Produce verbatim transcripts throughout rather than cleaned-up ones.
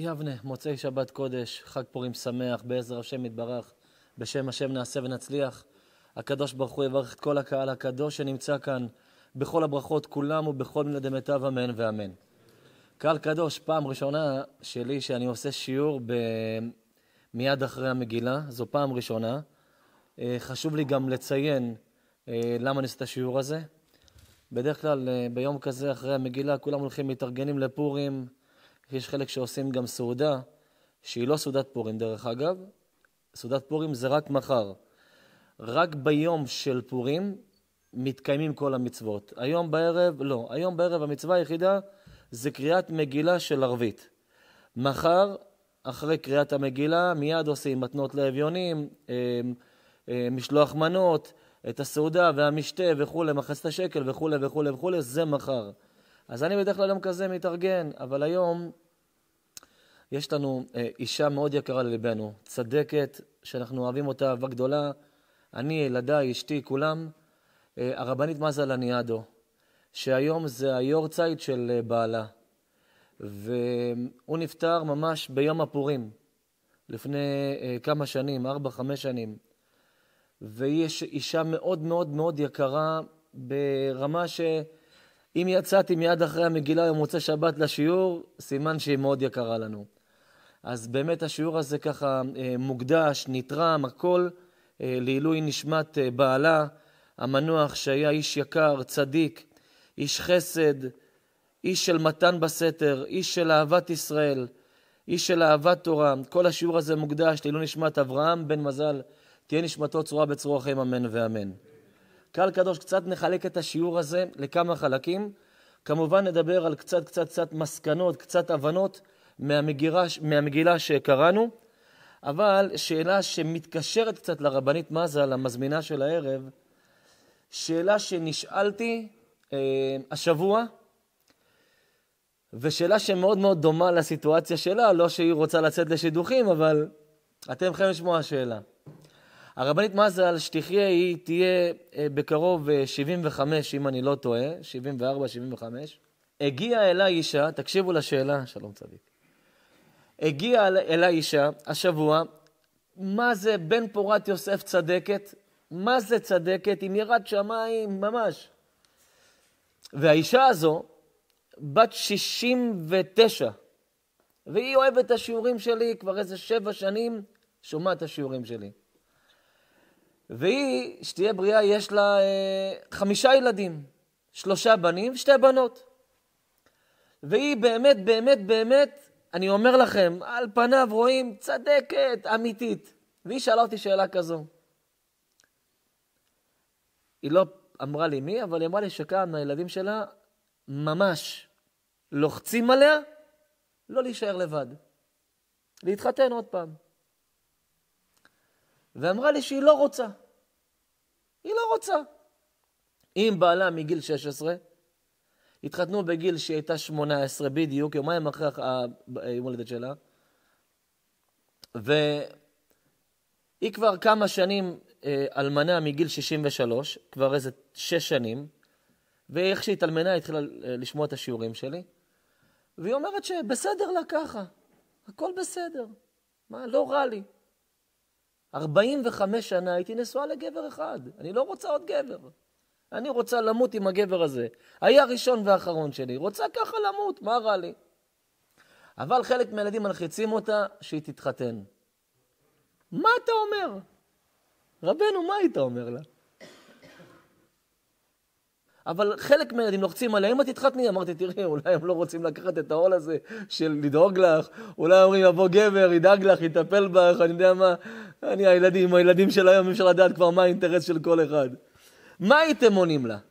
יבנה, מוצאי שבת קודש, חג פורים שמח, בעזר השם יתברך, בשם השם נעשה ונצליח. הקדוש ברוך הוא יברך את כל הקהל הקדוש שנמצא כאן, בכל הברכות כולם ובכל מילדי מיטב, אמן ואמן. קהל קדוש, פעם ראשונה שלי שאני עושה שיעור ב... מיד אחרי המגילה, זו פעם ראשונה. חשוב לי גם לציין למה נעשה את השיעור הזה. בדרך כלל ביום כזה אחרי המגילה כולם הולכים מתארגנים לפורים. יש חלק שעושים גם סעודה, שהיא לא סעודת פורים דרך אגב. סעודת פורים זה רק מחר. רק ביום של פורים מתקיימים כל המצוות. היום בערב, לא. היום בערב המצווה היחידה זה קריאת מגילה של ערבית. מחר, אחרי קריאת המגילה, מיד עושים מתנות לאביונים, משלוח מנות, את הסעודה והמשתה וכו', מחצת השקל וכו' וכו' וכו', זה מחר. אז אני בדרך כלל יום כזה מתארגן, אבל היום יש לנו אישה מאוד יקרה לליבנו, צדקת, שאנחנו אוהבים אותה אהבה גדולה, אני, ילדיי, אשתי, כולם, הרבנית מזל לניאדו, שהיום זה היורצייט של בעלה, והוא נפטר ממש ביום הפורים, לפני כמה שנים, ארבע, חמש שנים, והיא אישה מאוד מאוד מאוד יקרה, ברמה שאם יצאתי מיד אחרי המגילה ומוצא שבת לשיעור, סימן שהיא מאוד יקרה לנו. אז באמת השיעור הזה ככה מוקדש, נתרם, הכל, לעילוי נשמת בעלה, המנוח שהיה איש יקר, צדיק, איש חסד, איש של מתן בסתר, איש של אהבת ישראל, איש של אהבת תורה. כל השיעור הזה מוקדש לעילוי נשמת אברהם בן מזל, תהיה נשמתו צרורה בצרור החיים, אמן ואמן. קהל קדוש, קצת נחלק את השיעור הזה לכמה חלקים. כמובן נדבר על קצת קצת קצת מסקנות, קצת הבנות מהמגילה, מהמגילה שקראנו, אבל שאלה שמתקשרת קצת לרבנית מזל, המזמינה של הערב, שאלה שנשאלתי אה, השבוע, ושאלה שמאוד מאוד דומה לסיטואציה שלה, לא שהיא רוצה לצאת לשידוכים, אבל אתם יכולים לשמוע השאלה. הרבנית מזל שתחיה היא תהיה בקרוב שבעים וחמש, אם אני לא טועה, שבעים וארבע, שבעים וחמש. הגיעה אליי אישה, תקשיבו לשאלה, שלום צדיק. הגיעה אליי אישה השבוע, מה זה בן פורת יוסף צדקת? מה זה צדקת? עם יראת שמיים ממש. והאישה הזו, בת שישים ותשע, והיא אוהבת את השיעורים שלי, כבר איזה שבע שנים שומעת את השיעורים שלי. והיא, שתהיה בריאה, יש לה אה, חמישה ילדים, שלושה בנים ושתי בנות. והיא באמת, באמת, באמת, אני אומר לכם, על פניו רואים צדקת, אמיתית. והיא שאלה אותי שאלה כזו. היא לא אמרה לי מי, אבל היא אמרה לי שכאן הילדים שלה ממש לוחצים עליה, לא להישאר לבד. להתחתן עוד פעם. ואמרה לי שהיא לא רוצה. היא לא רוצה. עם בעלה מגיל שש עשרה, התחתנו בגיל שהיא הייתה שמונה עשרה בדיוק, יומיים אחרי היום הולדת שלה, והיא כבר כמה שנים אלמנה מגיל שישים ושלוש, כבר איזה שש שנים, ואיך שהיא התאלמנה התחילה לשמוע את השיעורים שלי, והיא אומרת שבסדר לה ככה, הכל בסדר, מה, לא רע לי. ארבעים וחמש שנה הייתי נשואה לגבר אחד. אני לא רוצה עוד גבר. אני רוצה למות עם הגבר הזה. היה ראשון ואחרון שלי. רוצה ככה למות, מה רע לי? אבל חלק מהילדים מלחיצים אותה שהיא תתחתן. מה אתה אומר? רבנו, מה היית אומר לה? אבל חלק מהילדים לוחצים עליה, אם את תתחתני, אמרתי, תראי, אולי הם לא רוצים לקחת את העול הזה של לדאוג לך, אולי אומרים, יבוא גבר, ידאג לך, יטפל בך, אני יודע מה, אני, הילדים, הילדים של היום, אפשר לדעת כבר מה האינטרס של כל אחד. מה הייתם עונים לה?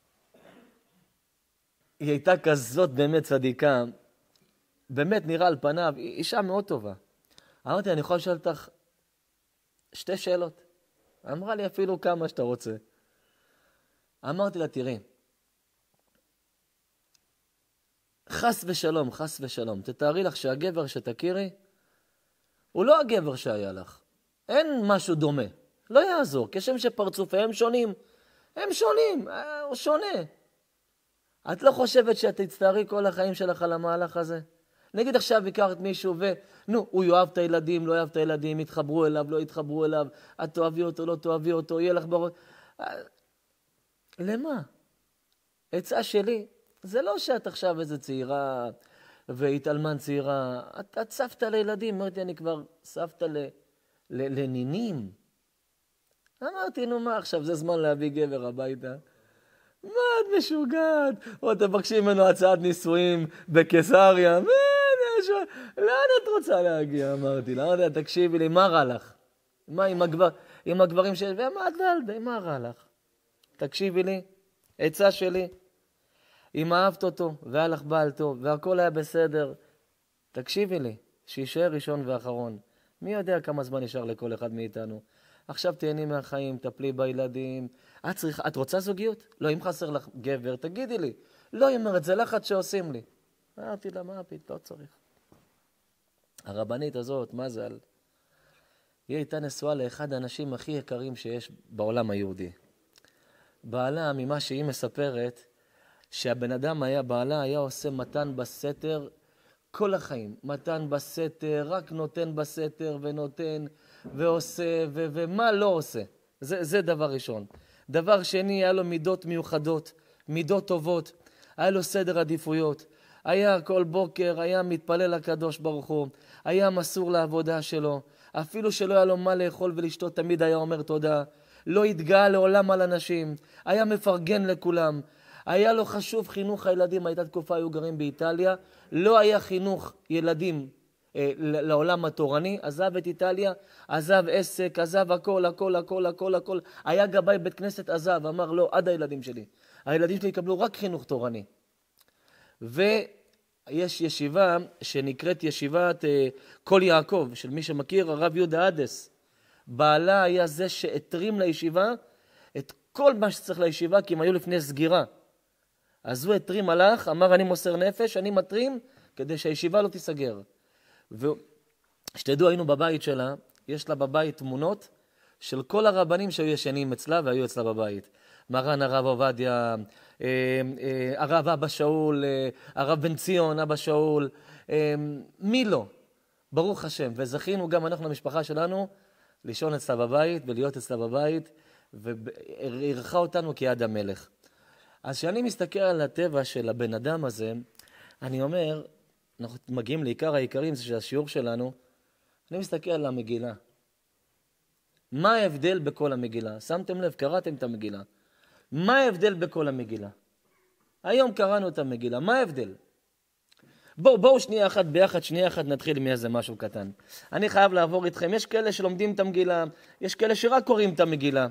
היא הייתה כזאת באמת צדיקה, באמת נראה על פניו, היא אישה מאוד טובה. אמרתי, אני יכול לשאול אותך שתי שאלות. אמרה לי אפילו כמה שאתה רוצה. אמרתי לה, תראי, חס ושלום, חס ושלום, תתארי לך שהגבר שתכירי, הוא לא הגבר שהיה לך. אין משהו דומה. לא יעזור, כשם שפרצופיהם שונים. הם שונים, הוא שונה. את לא חושבת שאת תצטערי כל החיים שלך על המהלך הזה? נגיד עכשיו הכרת מישהו ו... נו, הוא יאהב את הילדים, לא יאהב את הילדים, יתחברו אליו, לא יתחברו אליו, את תאהבי אותו, לא תאהבי אותו, יהיה לך ברור. למה? עצה שלי, זה לא שאת עכשיו איזה צעירה והתאלמן צעירה. את, את סבתא לילדים, אמרתי, אני כבר סבתא ל, ל, לנינים. אמרתי, נו מה עכשיו, זה זמן להביא גבר הביתה. מה את משוגעת? או תבקשי ממנו הצעת נישואים בקיסריה. מה, לאן את רוצה להגיע? אמרתי לה, תקשיבי לי, מה רע לך? מה עם, הגבר, עם הגברים שיש? ומה את לילדה, מה רע לך? תקשיבי לי, עצה שלי, אם אהבת אותו והיה לך בעל טוב והכל היה בסדר, תקשיבי לי, שישאר ראשון ואחרון. מי יודע כמה זמן נשאר לכל אחד מאיתנו? עכשיו תהני מהחיים, תפלי בילדים. את צריכה, את רוצה זוגיות? לא, אם חסר לך גבר, תגידי לי. לא, היא אומרת, זה לחץ שעושים לי. אמרתי לה, מה פית, לא צריך. הרבנית הזאת, מה זה על... היא הייתה נשואה לאחד האנשים הכי יקרים שיש בעולם היהודי. בעלה, ממה שהיא מספרת, שהבן אדם היה, בעלה היה עושה מתן בסתר כל החיים. מתן בסתר, רק נותן בסתר ונותן ועושה ו- ומה לא עושה. זה, זה דבר ראשון. דבר שני, היה לו מידות מיוחדות, מידות טובות. היה לו סדר עדיפויות. היה כל בוקר, היה מתפלל לקדוש ברוך הוא. היה מסור לעבודה שלו. אפילו שלא היה לו מה לאכול ולשתות, תמיד היה אומר תודה. לא התגאה לעולם על אנשים. היה מפרגן לכולם. היה לו חשוב חינוך הילדים. הייתה תקופה, היו גרים באיטליה. לא היה חינוך ילדים אה, לעולם התורני. עזב את איטליה, עזב עסק, עזב הכל, הכל, הכל, הכל, הכל. היה גבאי בית כנסת, עזב. אמר לא, עד הילדים שלי. הילדים שלי יקבלו רק חינוך תורני. ויש ישיבה שנקראת ישיבת אה, כל יעקב, של מי שמכיר, הרב יהודה אדס. בעלה היה זה שהתרים לישיבה את כל מה שצריך לישיבה, כי הם היו לפני סגירה. אז הוא התרים, הלך, אמר אני מוסר נפש, אני מתרים כדי שהישיבה לא תיסגר. ושתדעו, היינו בבית שלה, יש לה בבית תמונות של כל הרבנים שהיו ישנים אצלה והיו אצלה בבית. מרן הרב עובדיה, הרב אבא שאול, הרב בן ציון, אבא שאול, מי לא? ברוך השם. וזכינו גם אנחנו למשפחה שלנו לישון אצלה בבית ולהיות אצלה בבית, והרחה אותנו כיד המלך. אז כשאני מסתכל על הטבע של הבן אדם הזה, אני אומר, אנחנו מגיעים לעיקר העיקרים, זה שהשיעור שלנו, אני מסתכל על המגילה. מה ההבדל בכל המגילה? שמתם לב, קראתם את המגילה. מה ההבדל בכל המגילה? היום קראנו את המגילה, מה ההבדל? בואו, בואו שנייה אחת ביחד, שנייה אחת נתחיל מאיזה משהו קטן. אני חייב לעבור איתכם, יש כאלה שלומדים את המגילה, יש כאלה שרק קוראים את המגילה.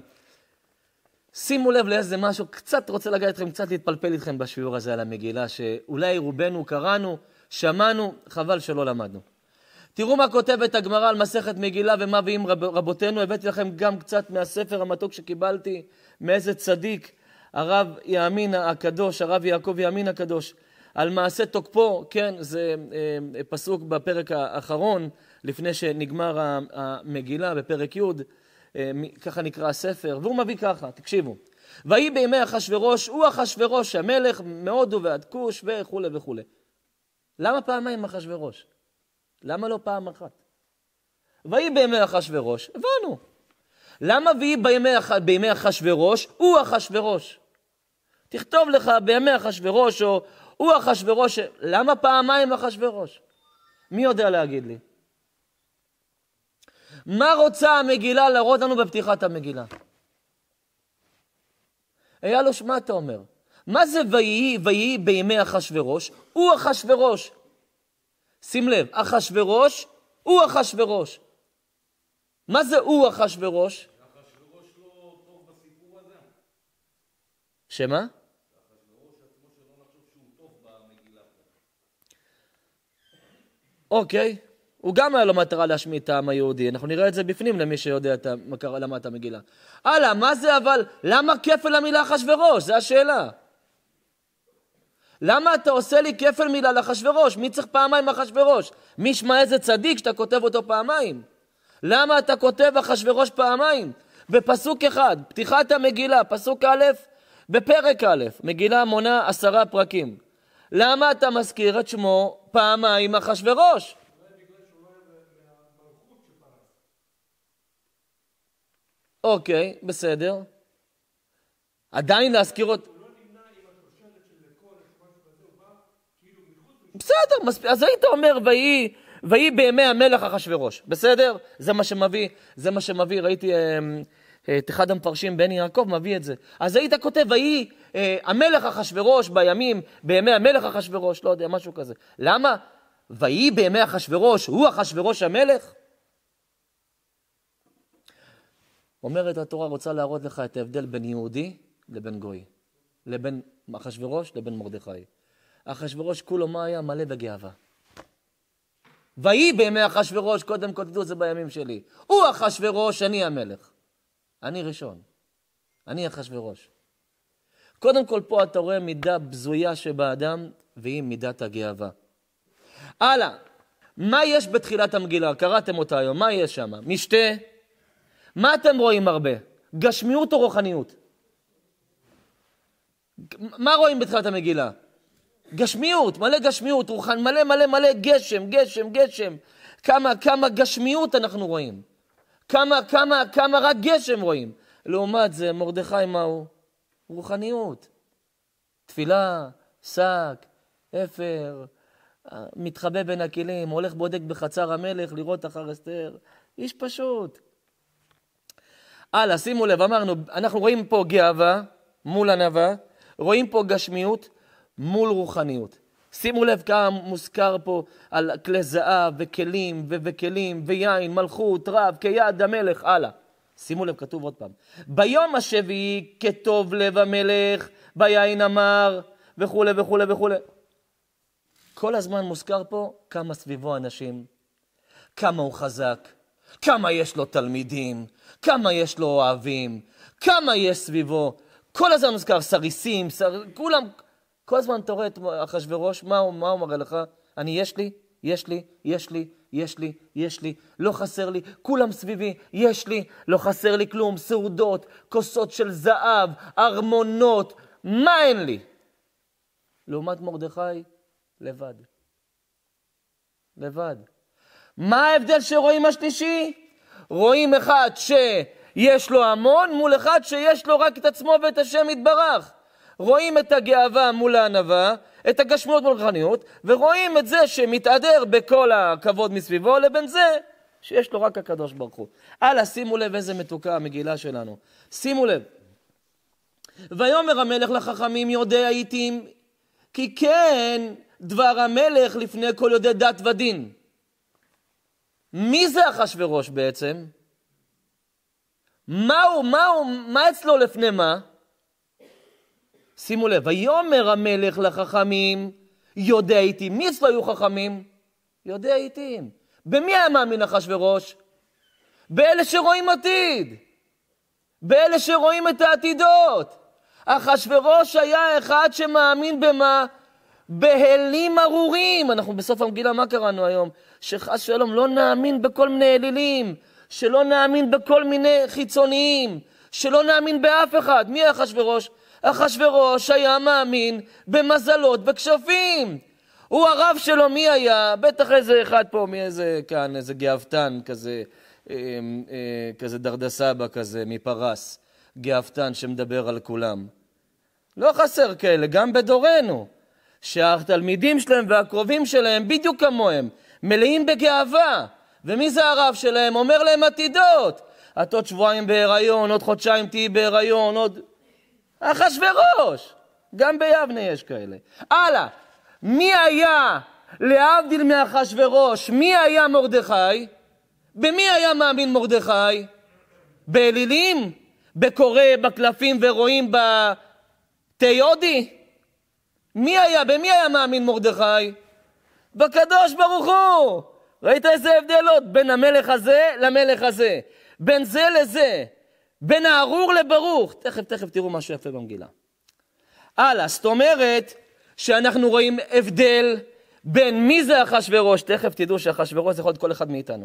שימו לב לאיזה משהו, קצת רוצה לגעת אתכם, קצת להתפלפל איתכם בשיעור הזה על המגילה, שאולי רובנו קראנו, שמענו, חבל שלא למדנו. תראו מה כותבת הגמרא על מסכת מגילה ומה ואם רב, רבותינו. הבאתי לכם גם קצת מהספר המתוק שקיבלתי מאיזה צדיק, הרב יאמין הקדוש, הרב יעקב יאמין הקדוש, על מעשה תוקפו. כן, זה אה, פסוק בפרק האחרון, לפני שנגמר המגילה בפרק י', אה, ככה נקרא הספר, והוא מביא ככה, תקשיבו. ויהי בימי אחשוורוש, הוא אחשוורוש המלך מהודו ועד כוש וכו' וכו'. למה פעמיים אחשוורוש? למה לא פעם אחת? ויהי בימי אחשוורוש, הבנו. למה ויהי בימי, בימי אחשוורוש, הוא אחשוורוש? תכתוב לך בימי אחשוורוש או הוא אחשוורוש, למה פעמיים אחשוורוש? מי יודע להגיד לי? מה רוצה המגילה להראות לנו בפתיחת המגילה? היה לו שמה אתה אומר. מה זה ויהי, ויהי בימי אחשוורוש? הוא אחשוורוש. שים לב, אחשוורוש, הוא אחשוורוש. מה זה הוא אחשוורוש? אחשוורוש לא טוב בסיפור הזה. שמה? אחשוורוש עצמו שלא נחשוב שהוא טוב במגילה. אוקיי, הוא גם היה לו מטרה להשמיד את העם היהודי. אנחנו נראה את זה בפנים למי שיודע את המקרה, למה את המגילה. הלאה, מה זה אבל? למה כפל המילה אחשוורוש? זו השאלה. למה אתה עושה לי כפל מילה לאחשוורוש? מי צריך פעמיים אחשוורוש? מי ישמע איזה צדיק שאתה כותב אותו פעמיים? למה אתה כותב אחשוורוש פעמיים? בפסוק אחד, פתיחת המגילה, פסוק א', בפרק א', מגילה מונה עשרה פרקים. למה אתה מזכיר את שמו פעמיים אחשוורוש? אוקיי, בסדר. עדיין להזכיר אותו... בסדר, אז היית אומר, ויהי, ויהי בימי המלך אחשוורוש. בסדר? זה מה שמביא, זה מה שמביא, ראיתי את אחד המפרשים, בני יעקב, מביא את זה. אז היית כותב, ויהי המלך אחשוורוש בימים, בימי המלך אחשוורוש, לא יודע, משהו כזה. למה? ויהי בימי אחשוורוש, הוא אחשוורוש המלך? אומרת התורה, רוצה להראות לך את ההבדל בין יהודי לבין גוי. לבין אחשוורוש לבין מרדכי. אחשוורוש כולו מה היה? מלא בגאווה. ויהי בימי אחשוורוש, קודם כל תדעו את זה בימים שלי. הוא אחשוורוש, אני המלך. אני ראשון. אני אחשוורוש. קודם כל פה אתה רואה מידה בזויה שבאדם, והיא מידת הגאווה. הלאה, מה יש בתחילת המגילה? קראתם אותה היום, מה יש שם? משתה? מה אתם רואים הרבה? גשמיות או רוחניות? מה רואים בתחילת המגילה? גשמיות, מלא גשמיות, רוחן, מלא מלא מלא גשם, גשם, גשם. כמה, כמה גשמיות אנחנו רואים. כמה, כמה, כמה רק גשם רואים. לעומת זה, מרדכי מהו? רוחניות. תפילה, שק, אפר, מתחבא בין הכלים, הולך בודק בחצר המלך לראות אחר אסתר. איש פשוט. הלאה, שימו לב, אמרנו, אנחנו רואים פה גאווה מול ענווה, רואים פה גשמיות מול רוחניות. שימו לב כמה מוזכר פה על כלי זהב וכלים ו- וכלים ויין, מלכות, רב, כיד המלך, הלאה. שימו לב, כתוב עוד פעם. ביום השביעי כטוב לב המלך, ביין אמר, וכו' וכו' וכו'. כל הזמן מוזכר פה כמה סביבו אנשים, כמה הוא חזק, כמה יש לו תלמידים, כמה יש לו אוהבים, כמה יש סביבו. כל הזמן מוזכר סריסים, שר... כולם... כל הזמן אתה רואה את אחשוורוש, מה הוא, מה הוא מראה לך? אני יש לי, יש לי, יש לי, יש לי, יש לי, לא חסר לי, כולם סביבי, יש לי, לא חסר לי כלום, סעודות, כוסות של זהב, ארמונות, מה אין לי? לעומת מרדכי, לבד. לבד. מה ההבדל שרואים השלישי? רואים אחד שיש לו המון מול אחד שיש לו רק את עצמו ואת השם יתברך. רואים את הגאווה מול הענווה, את הגשמיות מול הרוחניות, ורואים את זה שמתעדר בכל הכבוד מסביבו, לבין זה שיש לו רק הקדוש ברוך הוא. הלאה, שימו לב איזה מתוקה המגילה שלנו. שימו לב. ויאמר המלך לחכמים יודע הייתם, כי כן דבר המלך לפני כל יודע דת ודין. מי זה אחשוורוש בעצם? מהו, מהו, מה אצלו לפני מה? שימו לב, ויאמר המלך לחכמים, יודע איתים. מי אצלו היו חכמים? יודע איתים. במי היה מאמין אחשוורוש? באלה שרואים עתיד. באלה שרואים את העתידות. אחשוורוש היה אחד שמאמין במה? בהלים ארורים. אנחנו בסוף המגילה מה קראנו היום? שחס שלום לא נאמין בכל מיני אלילים, שלא נאמין בכל מיני חיצוניים, שלא נאמין באף אחד. מי היה אחשוורוש? אחשוורוש היה מאמין במזלות וכשפים. הוא הרב שלו מי היה? בטח איזה אחד פה, מי איזה כאן, איזה גאוותן כזה, אה, אה, כזה דרדסבא כזה מפרס, גאוותן שמדבר על כולם. לא חסר כאלה, גם בדורנו, שהתלמידים שלהם והקרובים שלהם בדיוק כמוהם, מלאים בגאווה. ומי זה הרב שלהם? אומר להם עתידות. את עוד שבועיים בהיריון, עוד חודשיים תהי בהיריון, עוד... אחשוורוש. גם ביבנה יש כאלה. הלאה. מי היה, להבדיל מאחשוורוש, מי היה מרדכי? במי היה מאמין מרדכי? באלילים? בקורא, בקלפים ורואים בתיודי? מי היה, במי היה מאמין מרדכי? בקדוש ברוך הוא. ראית איזה הבדלות? בין המלך הזה למלך הזה. בין זה לזה. בין הארור לברוך. תכף, תכף תראו משהו יפה במגילה. הלאה, זאת אומרת שאנחנו רואים הבדל בין מי זה אחשוורוש. תכף תדעו שאחשוורוש זה יכול להיות כל אחד מאיתנו.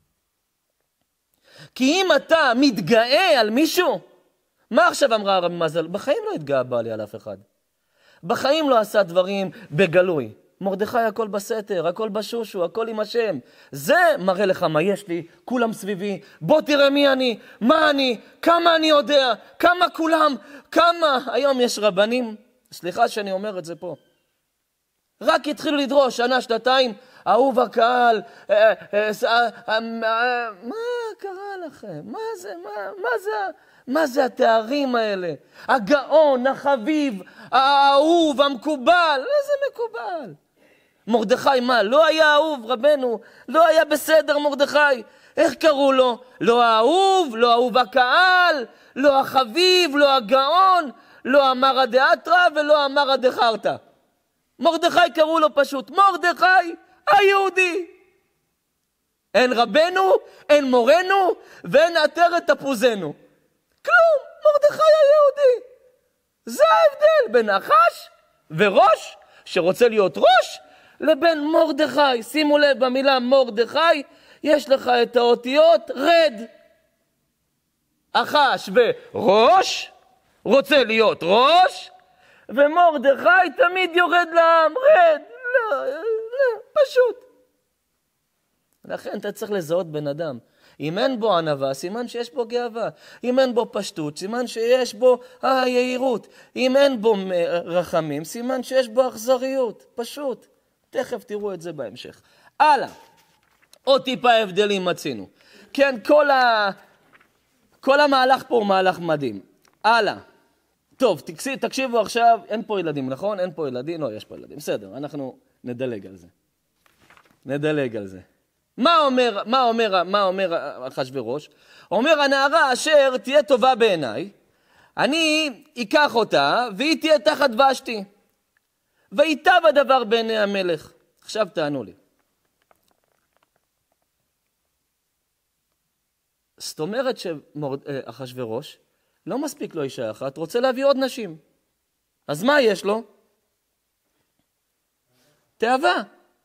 כי אם אתה מתגאה על מישהו, מה עכשיו אמרה הרב מזל? בחיים לא התגאה בעלי על אף אחד. בחיים לא עשה דברים בגלוי. מרדכי הכל בסתר, הכל בשושו, הכל עם השם. זה מראה לך מה יש לי, כולם סביבי. בוא תראה מי אני, מה אני, כמה אני יודע, כמה כולם, כמה. היום יש רבנים, סליחה שאני אומר את זה פה. רק התחילו לדרוש, שנה, שנתיים, אהוב הקהל, אה, אה, אה, אה, אה, מה קרה לכם? מה זה, מה, מה זה, מה זה התארים האלה? הגאון, החביב, האהוב, המקובל, לא זה מקובל. מרדכי מה? לא היה אהוב, רבנו, לא היה בסדר מרדכי. איך קראו לו? לא האהוב, לא אהוב הקהל, לא החביב, לא הגאון, לא אמרא דאתרא ולא אמרא דחרטא. מרדכי קראו לו פשוט מרדכי היהודי. אין רבנו, אין מורנו, ואין עטרת תפוזנו. כלום, מרדכי היהודי. זה ההבדל בין נחש וראש, שרוצה להיות ראש, לבין מרדכי. שימו לב, במילה מרדכי, יש לך את האותיות רד. נחש וראש, רוצה להיות ראש, ומרדכי תמיד יורד לעם, רד, לא, לא, פשוט. לכן אתה צריך לזהות בן אדם. אם אין בו ענווה, סימן שיש בו גאווה. אם אין בו פשטות, סימן שיש בו היהירות. אם אין בו רחמים, סימן שיש בו אכזריות. פשוט. תכף תראו את זה בהמשך. הלאה. עוד טיפה הבדלים מצינו. כן, כל, ה... כל המהלך פה הוא מהלך מדהים. הלאה. טוב, תקשיבו עכשיו, אין פה ילדים, נכון? אין פה ילדים? לא, יש פה ילדים. בסדר, אנחנו נדלג על זה. נדלג על זה. מה אומר, מה אומר, מה אומר אחשוורוש? אומר, הנערה אשר תהיה טובה בעיניי, אני אקח אותה והיא תהיה תחת ושתי. וייטב הדבר בעיני המלך. עכשיו תענו לי. זאת אומרת שאחשוורוש לא מספיק לו אישה אחת, רוצה להביא עוד נשים. אז מה יש לו? תאווה.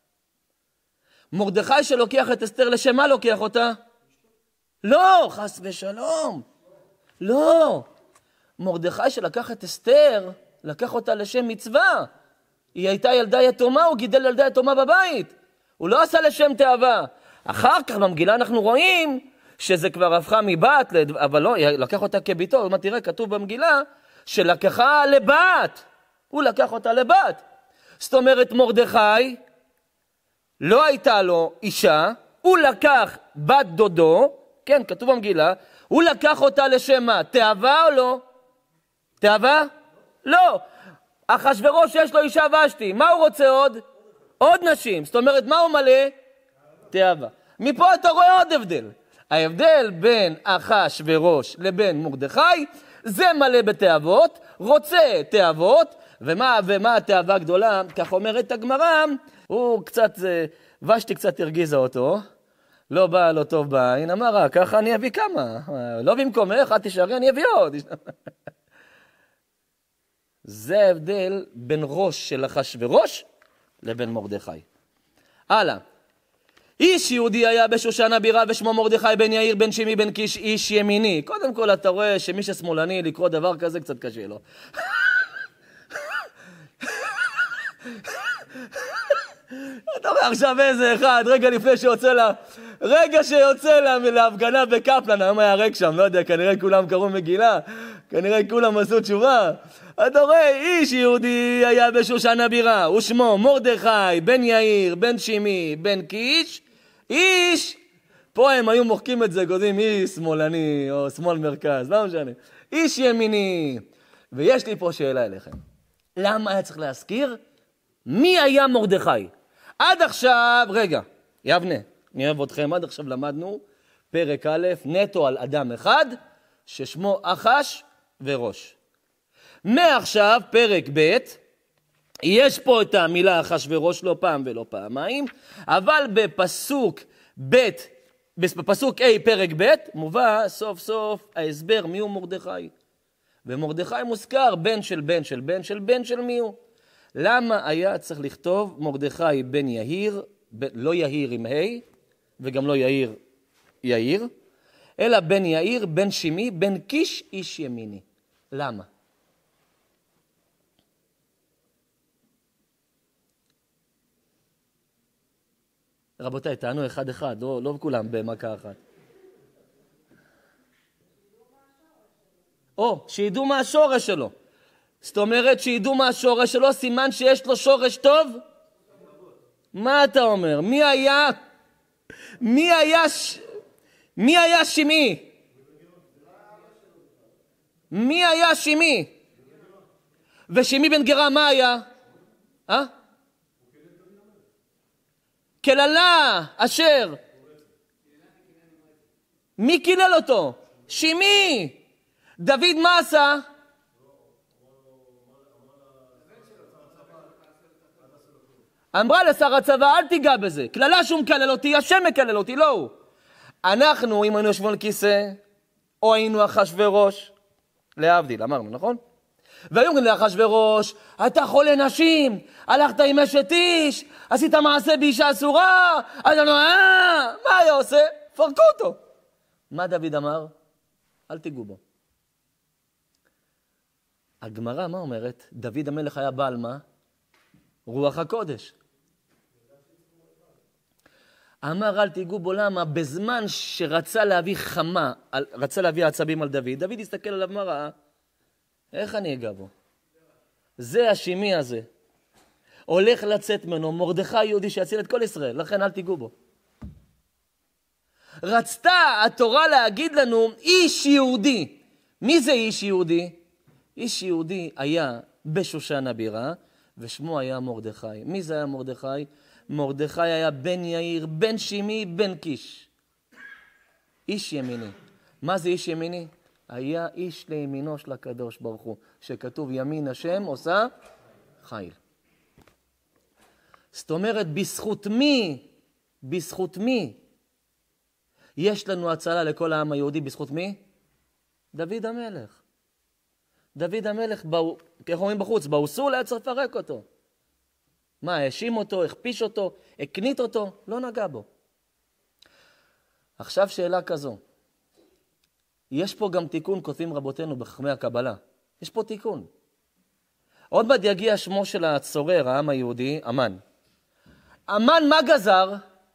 מרדכי שלוקח את אסתר, לשם מה לוקח אותה? לא, חס ושלום. לא. מרדכי שלקח את אסתר, לקח אותה לשם מצווה. היא הייתה ילדה יתומה, הוא גידל ילדה יתומה בבית. הוא לא עשה לשם תאווה. אחר כך במגילה אנחנו רואים שזה כבר הפכה מבת, אבל לא, לקח אותה כביתו. תראה, כתוב במגילה שלקחה לבת. הוא לקח אותה לבת. זאת אומרת, מרדכי לא הייתה לו אישה, הוא לקח בת דודו, כן, כתוב במגילה, הוא לקח אותה לשם מה? תאווה או לא? תאווה? לא. אחשוורוש יש לו אישה ושתי, מה הוא רוצה עוד? עוד נשים. זאת אומרת, מה הוא מלא? תאווה. מפה אתה רואה עוד הבדל. ההבדל בין אחשוורוש לבין מרדכי, זה מלא בתאוות, רוצה תאוות, ומה, ומה התאווה הגדולה? כך אומרת הגמרא, הוא קצת, ושתי קצת הרגיזה אותו, לא בא לו טוב בעין, אמר, רק ככה אני אביא כמה, לא במקומך, את תשארי, אני אביא עוד. זה ההבדל בין ראש של אחשוורוש לבין מרדכי. הלאה. איש יהודי היה בשושן הבירה ושמו מרדכי בן יאיר בן שימי בן קיש איש ימיני. קודם כל אתה רואה שמי ששמאלני לקרוא דבר כזה קצת קשה לו. אתה רואה עכשיו איזה אחד, רגע לפני שיוצא לה, רגע שיוצא לה להפגנה בקפלן, היום היה ריק שם, לא יודע, כנראה כולם קראו מגילה, כנראה כולם עשו תשובה. אתה רואה, איש יהודי היה בשושן הבירה, ושמו מרדכי בן יאיר בן שימי בן קיש, איש, פה הם היו מוחקים את זה, כותבים איש שמאלני או שמאל מרכז, לא משנה, איש ימיני. ויש לי פה שאלה אליכם, למה היה צריך להזכיר? מי היה מרדכי? עד עכשיו, רגע, יבנה, אני אוהב אתכם, עד עכשיו למדנו פרק א' נטו על אדם אחד, ששמו אחשוורוש. מעכשיו, פרק ב', יש פה את המילה אחשוורוש לא פעם ולא פעמיים, אבל בפסוק ב', בפסוק A פרק ב', מובא סוף סוף ההסבר מי הוא מרדכי. ומרדכי מוזכר בן של בן של בן של בן של מי הוא. למה היה צריך לכתוב מרדכי בן יאיר, ב, לא יאיר עם ה' וגם לא יאיר יאיר, אלא בן יאיר, בן שימי, בן קיש איש ימיני. למה? רבותיי, תענו אחד אחד, לא, לא כולם במכה אחת. או, שידעו מה השורש שלו. זאת אומרת, שידעו מה השורש שלו, סימן שיש לו שורש טוב? מה אתה אומר? מי היה, מי היה, ש... מי היה שמי? מי היה שמי? ושמי בן גרה מה היה? אה? כללה, אשר. מי קילל אותו? שמי. דוד מה עשה? אמרה לשר הצבא, אל תיגע בזה. כללה שהוא מקלל אותי, השם מקלל אותי, לא הוא. אנחנו, אם היינו יושבים על כיסא, או היינו אחשוורוש, להבדיל, אמרנו, נכון? והיו אומרים לאחשוורוש, אתה חולה נשים, הלכת עם אשת איש, עשית מעשה באישה אסורה, אז אני אומר, אה, מה היה עושה? פרקו אותו. מה דוד אמר? אל תיגעו בו. הגמרא, מה אומרת? דוד המלך היה בעל מה? רוח הקודש. אמר אל תיגעו בו, למה? בזמן שרצה להביא חמה, רצה להביא עצבים על דוד, דוד הסתכל עליו מה ראה? איך אני אגע בו? זה השמי הזה. הולך לצאת ממנו מרדכי יהודי שיציל את כל ישראל, לכן אל תיגעו בו. רצתה התורה להגיד לנו איש יהודי. מי זה איש יהודי? איש יהודי היה בשושן הבירה, ושמו היה מרדכי. מי זה היה מרדכי? מרדכי היה בן יאיר, בן שימי, בן קיש. איש ימיני. מה זה איש ימיני? היה איש לימינו של הקדוש ברוך הוא, שכתוב ימין השם עושה חיל. זאת אומרת, בזכות מי, בזכות מי, יש לנו הצלה לכל העם היהודי, בזכות מי? דוד המלך. דוד המלך, איך אומרים בחוץ, באוסול היה צריך לפרק אותו. מה, האשים אותו, הכפיש אותו, הקנית אותו, לא נגע בו. עכשיו שאלה כזו. יש פה גם תיקון, כותבים רבותינו בחכמי הקבלה. יש פה תיקון. עוד מעט יגיע שמו של הצורר, העם היהודי, אמן. אמן מה גזר?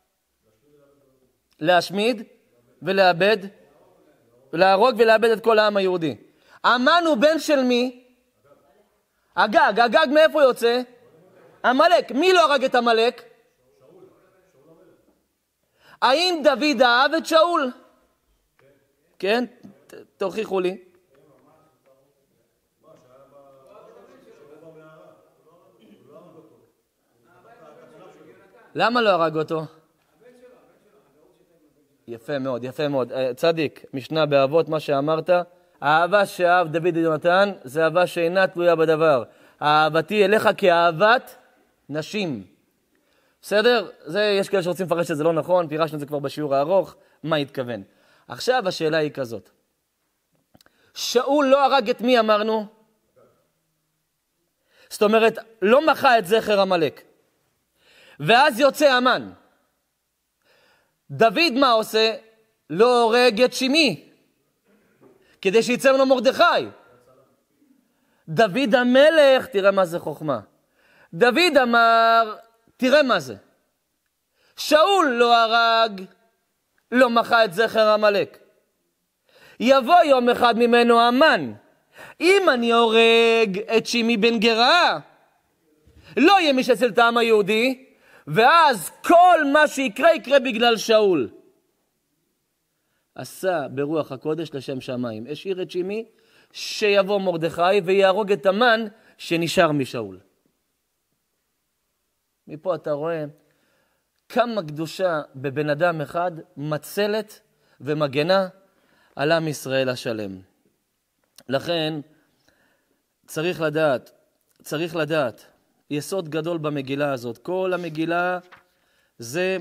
להשמיד ולאבד, להרוג ולאבד את כל העם היהודי. אמן הוא בן של מי? אגג. אגג מאיפה יוצא? המלך. מי לא הרג את המלך? האם דוד אהב את שאול? כן? תוכיחו לי. למה לא הרג אותו? יפה מאוד, יפה מאוד. צדיק, משנה באבות, מה שאמרת, האהבה שאהב דוד יונתן, זה אהבה שאינה תלויה בדבר. אהבתי אליך כאהבת נשים. בסדר? זה, יש כאלה שרוצים לפרש שזה לא נכון, פירשנו את זה כבר בשיעור הארוך, מה התכוון? עכשיו השאלה היא כזאת. שאול לא הרג את מי אמרנו? זאת אומרת, לא מחה את זכר המלך. ואז יוצא אמן. דוד מה עושה? לא הורג את שמי. כדי שיצא ממנו מרדכי. דוד המלך, תראה מה זה חוכמה. דוד אמר, תראה מה זה. שאול לא הרג, לא מחה את זכר המלך. יבוא יום אחד ממנו אמן. אם אני הורג את שמי בן גרה, לא יהיה מי שיציל את העם היהודי, ואז כל מה שיקרה יקרה בגלל שאול. עשה ברוח הקודש לשם שמיים. השאיר את שמי שיבוא מרדכי ויהרוג את המן שנשאר משאול. מפה אתה רואה כמה קדושה בבן אדם אחד מצלת ומגנה על עם ישראל השלם. לכן צריך לדעת, צריך לדעת, יסוד גדול במגילה הזאת. כל המגילה זה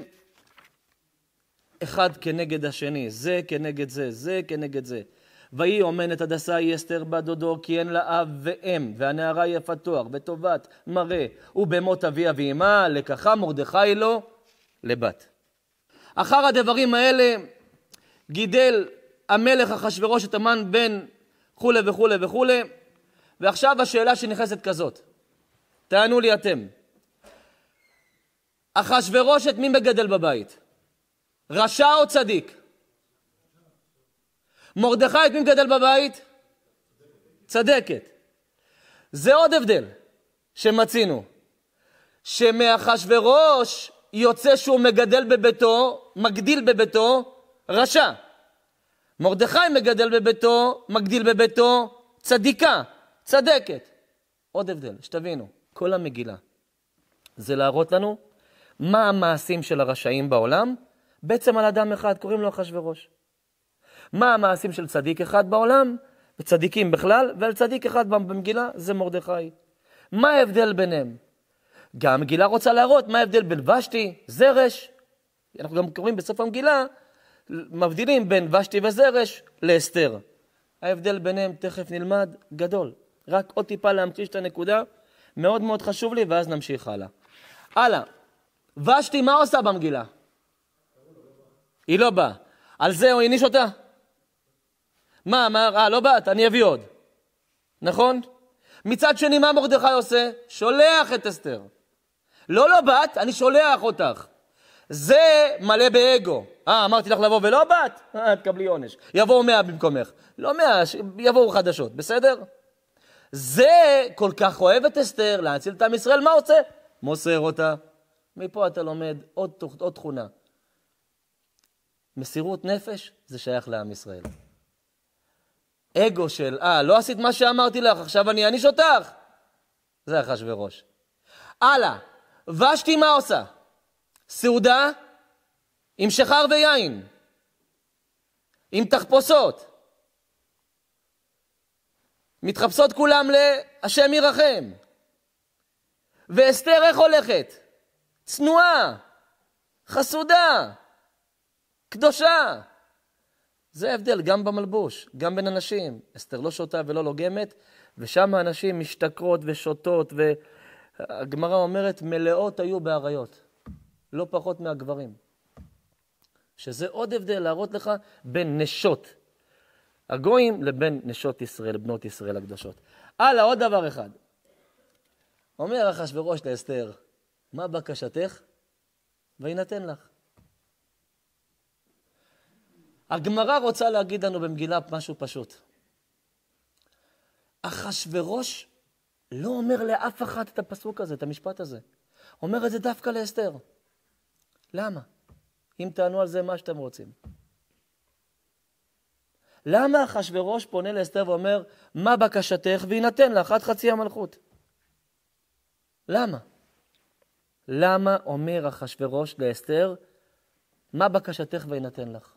אחד כנגד השני, זה כנגד זה, זה כנגד זה. והיא אומנת הדסה היא אסתר בת דודו, כי אין לה אב ואם, והנערה יפת תואר וטובת מראה, ובמות אביה ואמה, לקחה מרדכי לו לבת. אחר הדברים האלה גידל המלך אחשוורוש את המן בן וכו' וכו' וכו'. ועכשיו השאלה שנכנסת כזאת, תענו לי אתם. אחשוורוש את מי מגדל בבית? רשע או צדיק? מרדכי את מי מגדל בבית? צדקת. זה עוד הבדל שמצינו. שמאחשוורוש יוצא שהוא מגדל בביתו, מגדיל בביתו, רשע. מרדכי מגדל בביתו, מגדיל בביתו, צדיקה, צדקת. עוד הבדל, שתבינו. כל המגילה זה להראות לנו מה המעשים של הרשעים בעולם, בעצם על אדם אחד, קוראים לו אחשוורוש. מה המעשים של צדיק אחד בעולם, וצדיקים בכלל, ועל צדיק אחד במגילה, זה מרדכי. מה ההבדל ביניהם? גם המגילה רוצה להראות מה ההבדל בין ושתי, זרש. אנחנו גם קוראים בסוף המגילה, מבדילים בין ושתי וזרש לאסתר. ההבדל ביניהם תכף נלמד גדול. רק עוד טיפה להמחיש את הנקודה, מאוד מאוד חשוב לי, ואז נמשיך הלאה. הלאה, ושתי מה עושה במגילה? היא לא באה. על זה הוא הניש אותה? מה אמר? אה, לא באת, אני אביא עוד. נכון? מצד שני, מה מרדכי עושה? שולח את אסתר. לא, לא באת, אני שולח אותך. זה מלא באגו. אה, אמרתי לך לבוא ולא באת? אה, תקבלי עונש. יבואו מאה במקומך. לא מאה, יבואו חדשות, בסדר? זה כל כך אוהב את אסתר, להציל את עם ישראל, מה עושה? מוסר אותה. מפה אתה לומד עוד, עוד תכונה. מסירות נפש זה שייך לעם ישראל. אגו של, אה, לא עשית מה שאמרתי לך, עכשיו אני אעניש אותך. זה אחשוורוש. הלאה, ושתי מה עושה? סעודה עם שחר ויין, עם תחפושות. מתחפשות כולם להשם ירחם. ואסתר איך הולכת? צנועה, חסודה, קדושה. זה הבדל גם במלבוש, גם בין אנשים. אסתר לא שותה ולא לוגמת, ושם האנשים משתכרות ושותות, והגמרא אומרת מלאות היו בעריות, לא פחות מהגברים. שזה עוד הבדל להראות לך בין נשות הגויים לבין נשות ישראל, בנות ישראל הקדושות. הלאה, עוד דבר אחד. אומר אחשוורוש לאסתר, מה בקשתך? וינתן לך. הגמרא רוצה להגיד לנו במגילה משהו פשוט. אחשוורוש לא אומר לאף אחד את הפסוק הזה, את המשפט הזה. אומר את זה דווקא לאסתר. למה? אם תענו על זה מה שאתם רוצים. למה אחשוורוש פונה לאסתר ואומר, מה בקשתך וינתן לך עד חצי המלכות? למה? למה אומר אחשוורוש לאסתר, מה בקשתך וינתן לך?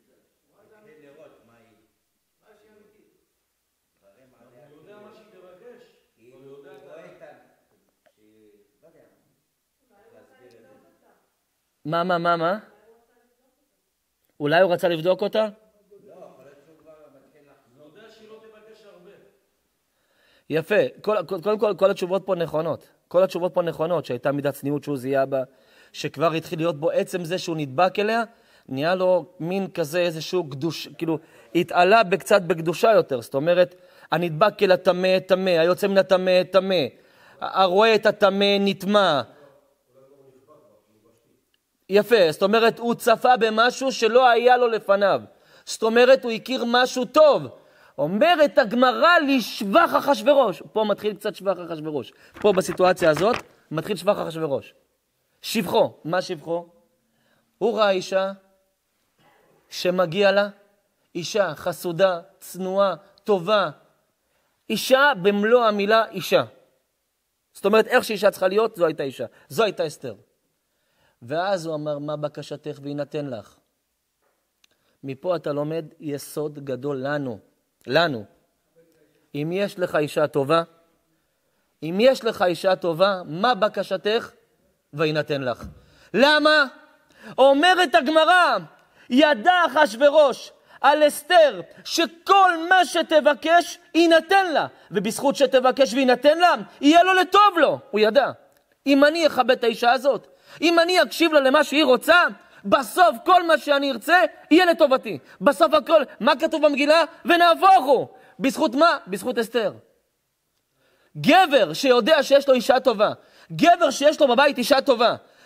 מה, מה, מה, מה? אולי הוא רצה לבדוק אותה? לא, אבל הוא כבר מתחיל לחזור. הוא יודע שהיא לא תבקש הרבה. יפה. קודם כל, כל התשובות פה נכונות. כל התשובות פה נכונות, שהייתה מידת צניעות שהוא זיהה בה, שכבר התחיל להיות בו עצם זה שהוא נדבק אליה, נהיה לו מין כזה איזשהו קדוש, כאילו, התעלה בקצת בקדושה יותר. זאת אומרת, הנדבק אל התמה, תמה, היוצא מן התמה, תמה, הרואה את התמה, נטמע. יפה, זאת אומרת, הוא צפה במשהו שלא היה לו לפניו. זאת אומרת, הוא הכיר משהו טוב. אומרת הגמרא לשבח אחשוורוש. פה מתחיל קצת שבח אחשוורוש. פה בסיטואציה הזאת מתחיל שבח אחשוורוש. שבחו, מה שבחו? הוא ראה אישה שמגיע לה, אישה חסודה, צנועה, טובה. אישה במלוא המילה אישה. זאת אומרת, איך שאישה צריכה להיות, זו הייתה אישה. זו הייתה אסתר. ואז הוא אמר, מה בקשתך וינתן לך? מפה אתה לומד יסוד גדול לנו. לנו. אם יש לך אישה טובה, אם יש לך אישה טובה, מה בקשתך וינתן לך? למה? אומרת הגמרא, ידע אחשוורוש על אסתר שכל מה שתבקש יינתן לה, ובזכות שתבקש וינתן לה, יהיה לו לטוב לו. הוא ידע. אם אני אכבד את האישה הזאת, אם אני אקשיב לה למה שהיא רוצה, בסוף כל מה שאני ארצה יהיה לטובתי. בסוף הכל, מה כתוב במגילה? ונהפוך הוא. בזכות מה? בזכות אסתר. גבר שיודע שיש לו אישה טובה, גבר שיש לו בבית אישה טובה,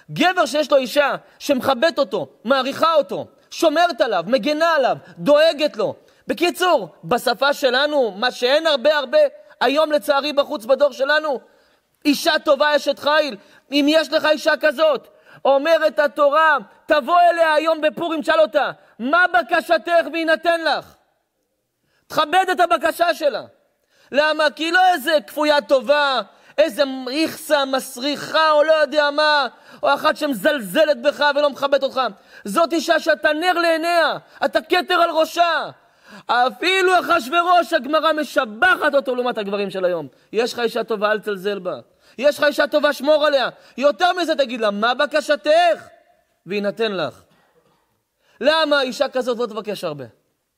גבר שיש לו אישה שמכבדת אותו, מעריכה אותו, שומרת עליו, מגנה עליו, דואגת לו. בקיצור, בשפה שלנו, מה שאין הרבה הרבה, היום לצערי בחוץ בדור שלנו, אישה טובה אשת חיל. אם יש לך אישה כזאת, אומרת התורה, תבוא אליה היום בפורים, תשאל אותה, מה בקשתך וינתן לך? תכבד את הבקשה שלה. למה? כי לא איזה כפויה טובה, איזה איכסה, מסריחה, או לא יודע מה, או אחת שמזלזלת בך ולא מכבד אותך. זאת אישה שאתה נר לעיניה, אתה כתר על ראשה. אפילו אחשוורוש, הגמרא משבחת אותו לעומת הגברים של היום. יש לך אישה טובה, אל תזלזל בה. יש לך אישה טובה, שמור עליה. יותר מזה תגיד לה, מה בקשתך? וינתן לך. למה אישה כזאת לא תבקש הרבה?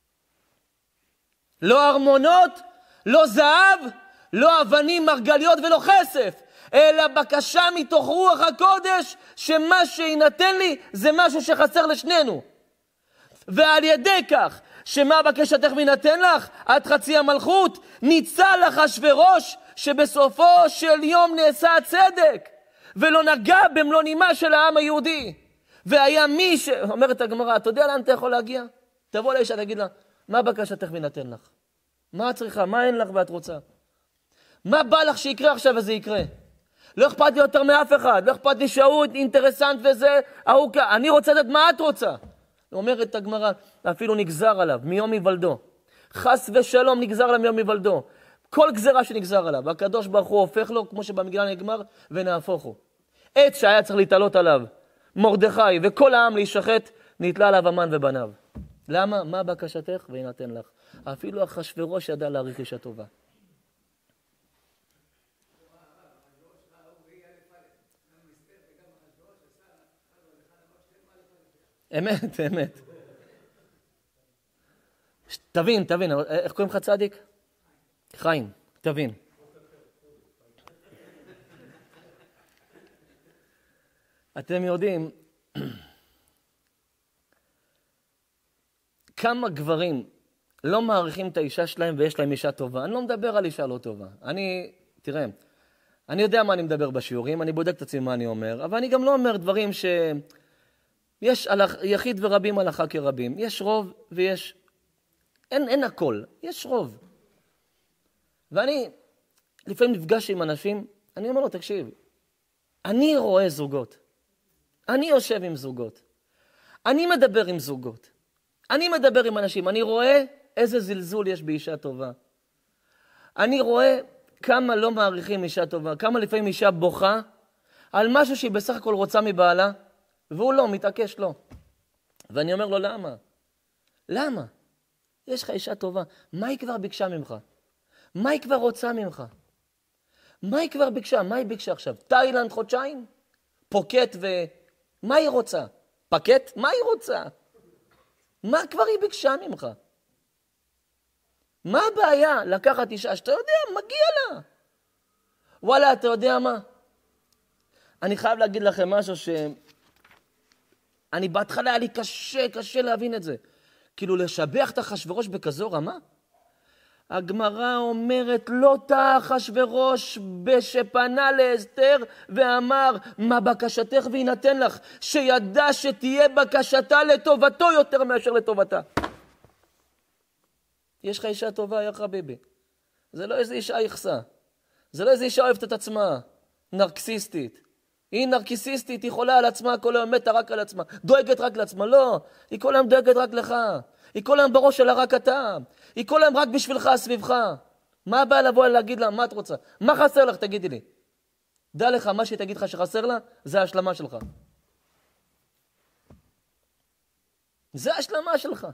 לא ארמונות, לא זהב, לא אבנים, מרגליות ולא כסף, אלא בקשה מתוך רוח הקודש, שמה שינתן לי זה משהו שחסר לשנינו. ועל ידי כך, שמה בקשתך וינתן לך, עד חצי המלכות, ניצל אחשוורוש, שבסופו של יום נעשה הצדק, ולא נגע במלוא נימה של העם היהודי. והיה מי ש... אומרת הגמרא, אתה יודע לאן אתה יכול להגיע? תבוא לאישה, תגיד לה, מה בקשתך וינתן לך? מה את צריכה? מה אין לך ואת רוצה? מה בא לך שיקרה עכשיו וזה יקרה? לא אכפת לי יותר מאף אחד, לא אכפת לי שהוא אינטרסנט וזה, ההוא, אני רוצה לדעת מה את רוצה. אומרת הגמרא, אפילו נגזר עליו, מיום היוולדו. חס ושלום נגזר עליו מיום היוולדו. כל גזרה שנגזר עליו, הקדוש ברוך הוא הופך לו, כמו שבמגילה נגמר, ונהפוכו. עת שהיה צריך להתעלות עליו, מרדכי וכל העם להישחט, נתלה עליו המן ובניו. למה? מה בקשתך? וינתן לך. אפילו אחשוורוש ידע להעריך אישה טובה. אמת, אמת. תבין, תבין, איך קוראים לך צדיק? חיים, תבין. אתם יודעים כמה גברים לא מעריכים את האישה שלהם ויש להם אישה טובה. אני לא מדבר על אישה לא טובה. אני, תראה, אני יודע מה אני מדבר בשיעורים, אני בודק את עצמי מה אני אומר, אבל אני גם לא אומר דברים ש... יש יחיד ורבים הלכה כרבים. יש רוב ויש... אין, אין הכל. יש רוב. ואני לפעמים נפגש עם אנשים, אני אומר לו, תקשיב, אני רואה זוגות. אני יושב עם זוגות. אני מדבר עם זוגות. אני מדבר עם אנשים. אני רואה איזה זלזול יש באישה טובה. אני רואה כמה לא מעריכים אישה טובה. כמה לפעמים אישה בוכה על משהו שהיא בסך הכל רוצה מבעלה, והוא לא, מתעקש לא. ואני אומר לו, למה? למה? יש לך אישה טובה. מה היא כבר ביקשה ממך? מה היא כבר רוצה ממך? מה היא כבר ביקשה? מה היא ביקשה עכשיו? תאילנד חודשיים? פוקט ו... מה היא רוצה? פקט? מה היא רוצה? מה כבר היא ביקשה ממך? מה הבעיה לקחת אישה שאתה יודע, מגיע לה? וואלה, אתה יודע מה? אני חייב להגיד לכם משהו ש... אני בהתחלה היה לי קשה, קשה להבין את זה. כאילו לשבח את אחשוורוש בכזו רמה? הגמרא אומרת, לא טעה אחשוורוש בשפנה לאסתר ואמר, מה בקשתך וינתן לך, שידע שתהיה בקשתה לטובתו יותר מאשר לטובתה. יש לך אישה טובה, יא חביבי. זה לא איזו אישה יחסה. זה לא איזו אישה אוהבת את עצמה, נרקסיסטית. היא נרקיסיסטית, היא חולה על עצמה, כל היום מתה רק על עצמה, דואגת רק לעצמה. לא, היא כל היום דואגת רק לך. היא כל היום בראש שלה רק אתה. היא כל היום רק בשבילך, סביבך. מה הבא לבוא להגיד לה, מה את רוצה? מה חסר לך, תגידי לי. דע לך, מה שהיא תגיד לך שחסר לה, זה ההשלמה שלך. זה ההשלמה שלך.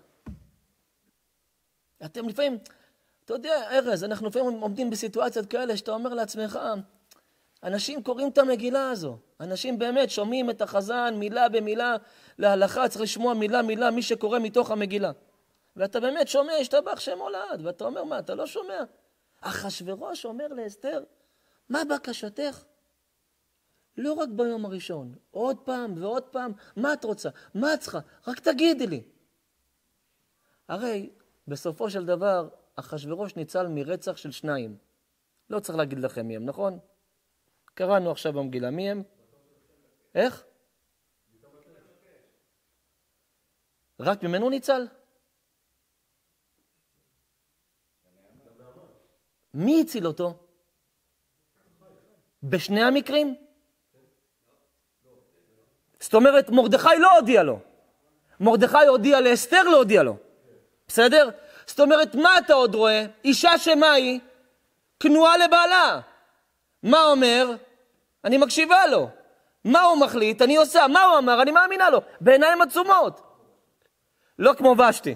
אתם לפעמים, אתה יודע, ארז, אנחנו לפעמים עומדים בסיטואציות כאלה שאתה אומר לעצמך, אנשים קוראים את המגילה הזו. אנשים באמת שומעים את החזן מילה במילה להלכה, צריך לשמוע מילה מילה מי שקורא מתוך המגילה. ואתה באמת שומע, השתבח שם הולד, ואתה אומר, מה, אתה לא שומע? אחשוורוש אומר לאסתר, מה בקשתך? לא רק ביום הראשון, עוד פעם ועוד פעם, מה את רוצה? מה את צריכה? רק תגידי לי. הרי בסופו של דבר, אחשוורוש ניצל מרצח של שניים. לא צריך להגיד לכם מי הם, נכון? קראנו עכשיו במגילה, מי הם? איך? רק ממנו ניצל? מי הציל אותו? בשני המקרים? זאת אומרת, מרדכי לא הודיע לו. מרדכי הודיע לאסתר, לא הודיע לו. בסדר? זאת אומרת, מה אתה עוד רואה? אישה שמה היא? כנועה לבעלה. מה אומר? אני מקשיבה לו. מה הוא מחליט? אני עושה. מה הוא אמר? אני מאמינה לו. בעיניים עצומות. לא כמו ושתי.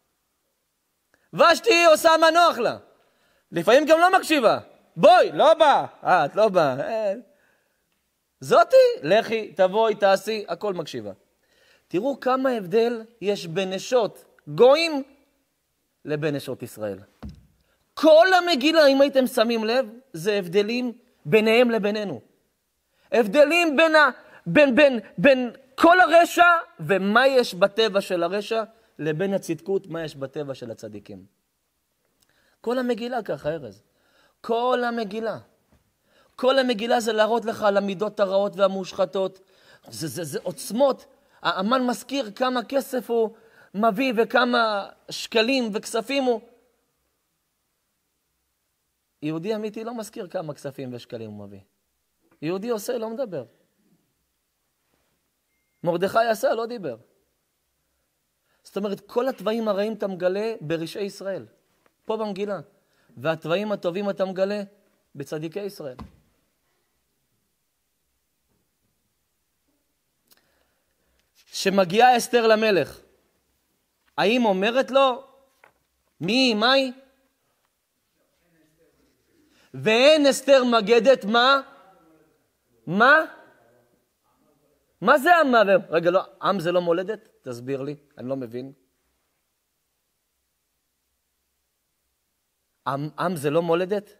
ושתי עושה מה נוח לה. לפעמים גם לא מקשיבה. בואי, לא בא. אה, את לא בא. אה. זאתי, לכי, תבואי, תעשי, הכל מקשיבה. תראו כמה הבדל יש בין נשות גויים לבין נשות ישראל. כל המגילה, אם הייתם שמים לב, זה הבדלים ביניהם לבינינו. הבדלים בין, ה, בין, בין, בין כל הרשע ומה יש בטבע של הרשע, לבין הצדקות, מה יש בטבע של הצדיקים. כל המגילה ככה, ארז. כל המגילה. כל המגילה זה להראות לך על המידות הרעות והמושחתות. זה, זה, זה עוצמות. האמן מזכיר כמה כסף הוא מביא וכמה שקלים וכספים הוא. יהודי אמיתי לא מזכיר כמה כספים ושקלים הוא מביא. יהודי עושה, לא מדבר. מרדכי עשה, לא דיבר. זאת אומרת, כל התוואים הרעים אתה מגלה ברשעי ישראל. פה במגילה. והתוואים הטובים אתה מגלה בצדיקי ישראל. שמגיעה אסתר למלך, האם אומרת לו מי, מהי? ואין אסתר מגדת מה? מה? מה זה עם? רגע, לא, עם זה לא מולדת? תסביר לי, אני לא מבין. עם, עם זה לא מולדת?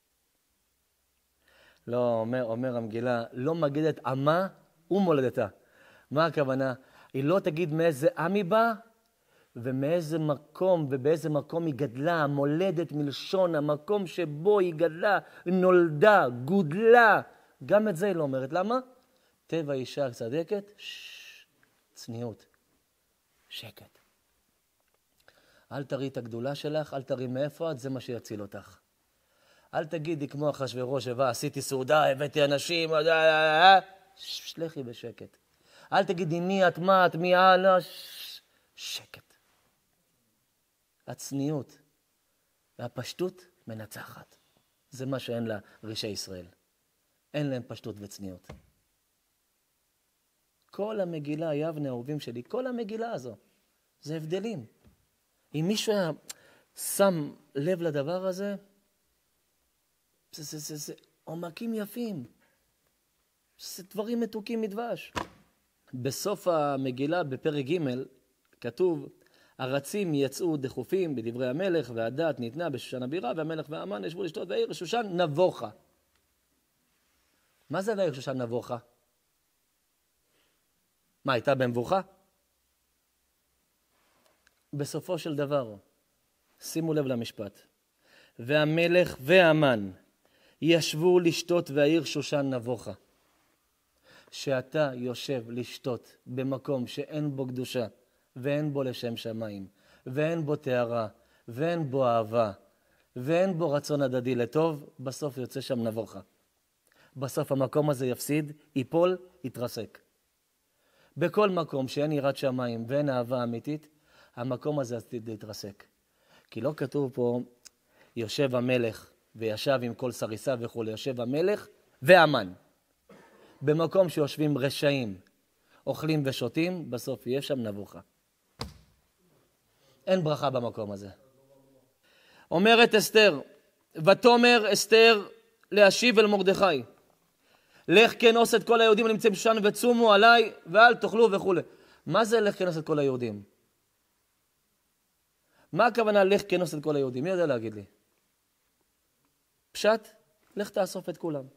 לא, אומר, אומר המגילה, לא מגדת עמה ומולדתה. מה הכוונה? היא לא תגיד מאיזה עם היא באה, ומאיזה מקום, ובאיזה מקום היא גדלה, המולדת מלשון, המקום שבו היא גדלה, נולדה, גודלה. גם את זה היא לא אומרת. למה? טבע אישה צדקת, שש, צניעות, שקט. אל תראי את הגדולה שלך, אל תראי מאיפה את, זה מה שיציל אותך. אל תגידי כמו אחשוורוש, הבא, עשיתי סעודה, הבאתי אנשים, שלחי בשקט. אל תגידי מי את, מה את, מי הלאה, שקט. הצניעות והפשטות מנצחת. זה מה שאין לה רשעי ישראל. אין להם פשטות וצניעות. כל המגילה, יבנה, אהובים שלי, כל המגילה הזו, זה הבדלים. אם מישהו היה שם לב לדבר הזה, זה, זה, זה, זה עומקים יפים. זה דברים מתוקים מדבש. בסוף המגילה, בפרק ג' כתוב, הרצים יצאו דחופים בדברי המלך, והדת ניתנה בשושן הבירה, והמלך והאמן ישבו לשתות, והעיר שושן נבוכה. מה זה העיר שושן נבוכה? מה, הייתה במבוכה? בסופו של דבר, שימו לב למשפט, והמלך והאמן ישבו לשתות והעיר שושן נבוכה. שאתה יושב לשתות במקום שאין בו קדושה, ואין בו לשם שמיים, ואין בו תארה, ואין בו אהבה, ואין בו רצון הדדי לטוב, בסוף יוצא שם נבוכה. בסוף המקום הזה יפסיד, ייפול, יתרסק. בכל מקום שאין יראת שמיים ואין אהבה אמיתית, המקום הזה יתרסק. כי לא כתוב פה, יושב המלך וישב עם כל סריסה וכו', יושב המלך והאמן. במקום שיושבים רשעים, אוכלים ושותים, בסוף יש שם נבוכה. אין ברכה במקום הזה. אומרת אסתר, ותאמר אסתר להשיב אל מרדכי, לך כנוס את כל היהודים הנמצאים בשושן וצומו עליי ואל תאכלו וכו'. מה זה לך כנוס את כל היהודים? מה הכוונה לך כנוס את כל היהודים? מי יודע להגיד לי? פשט, לך תאסוף את כולם.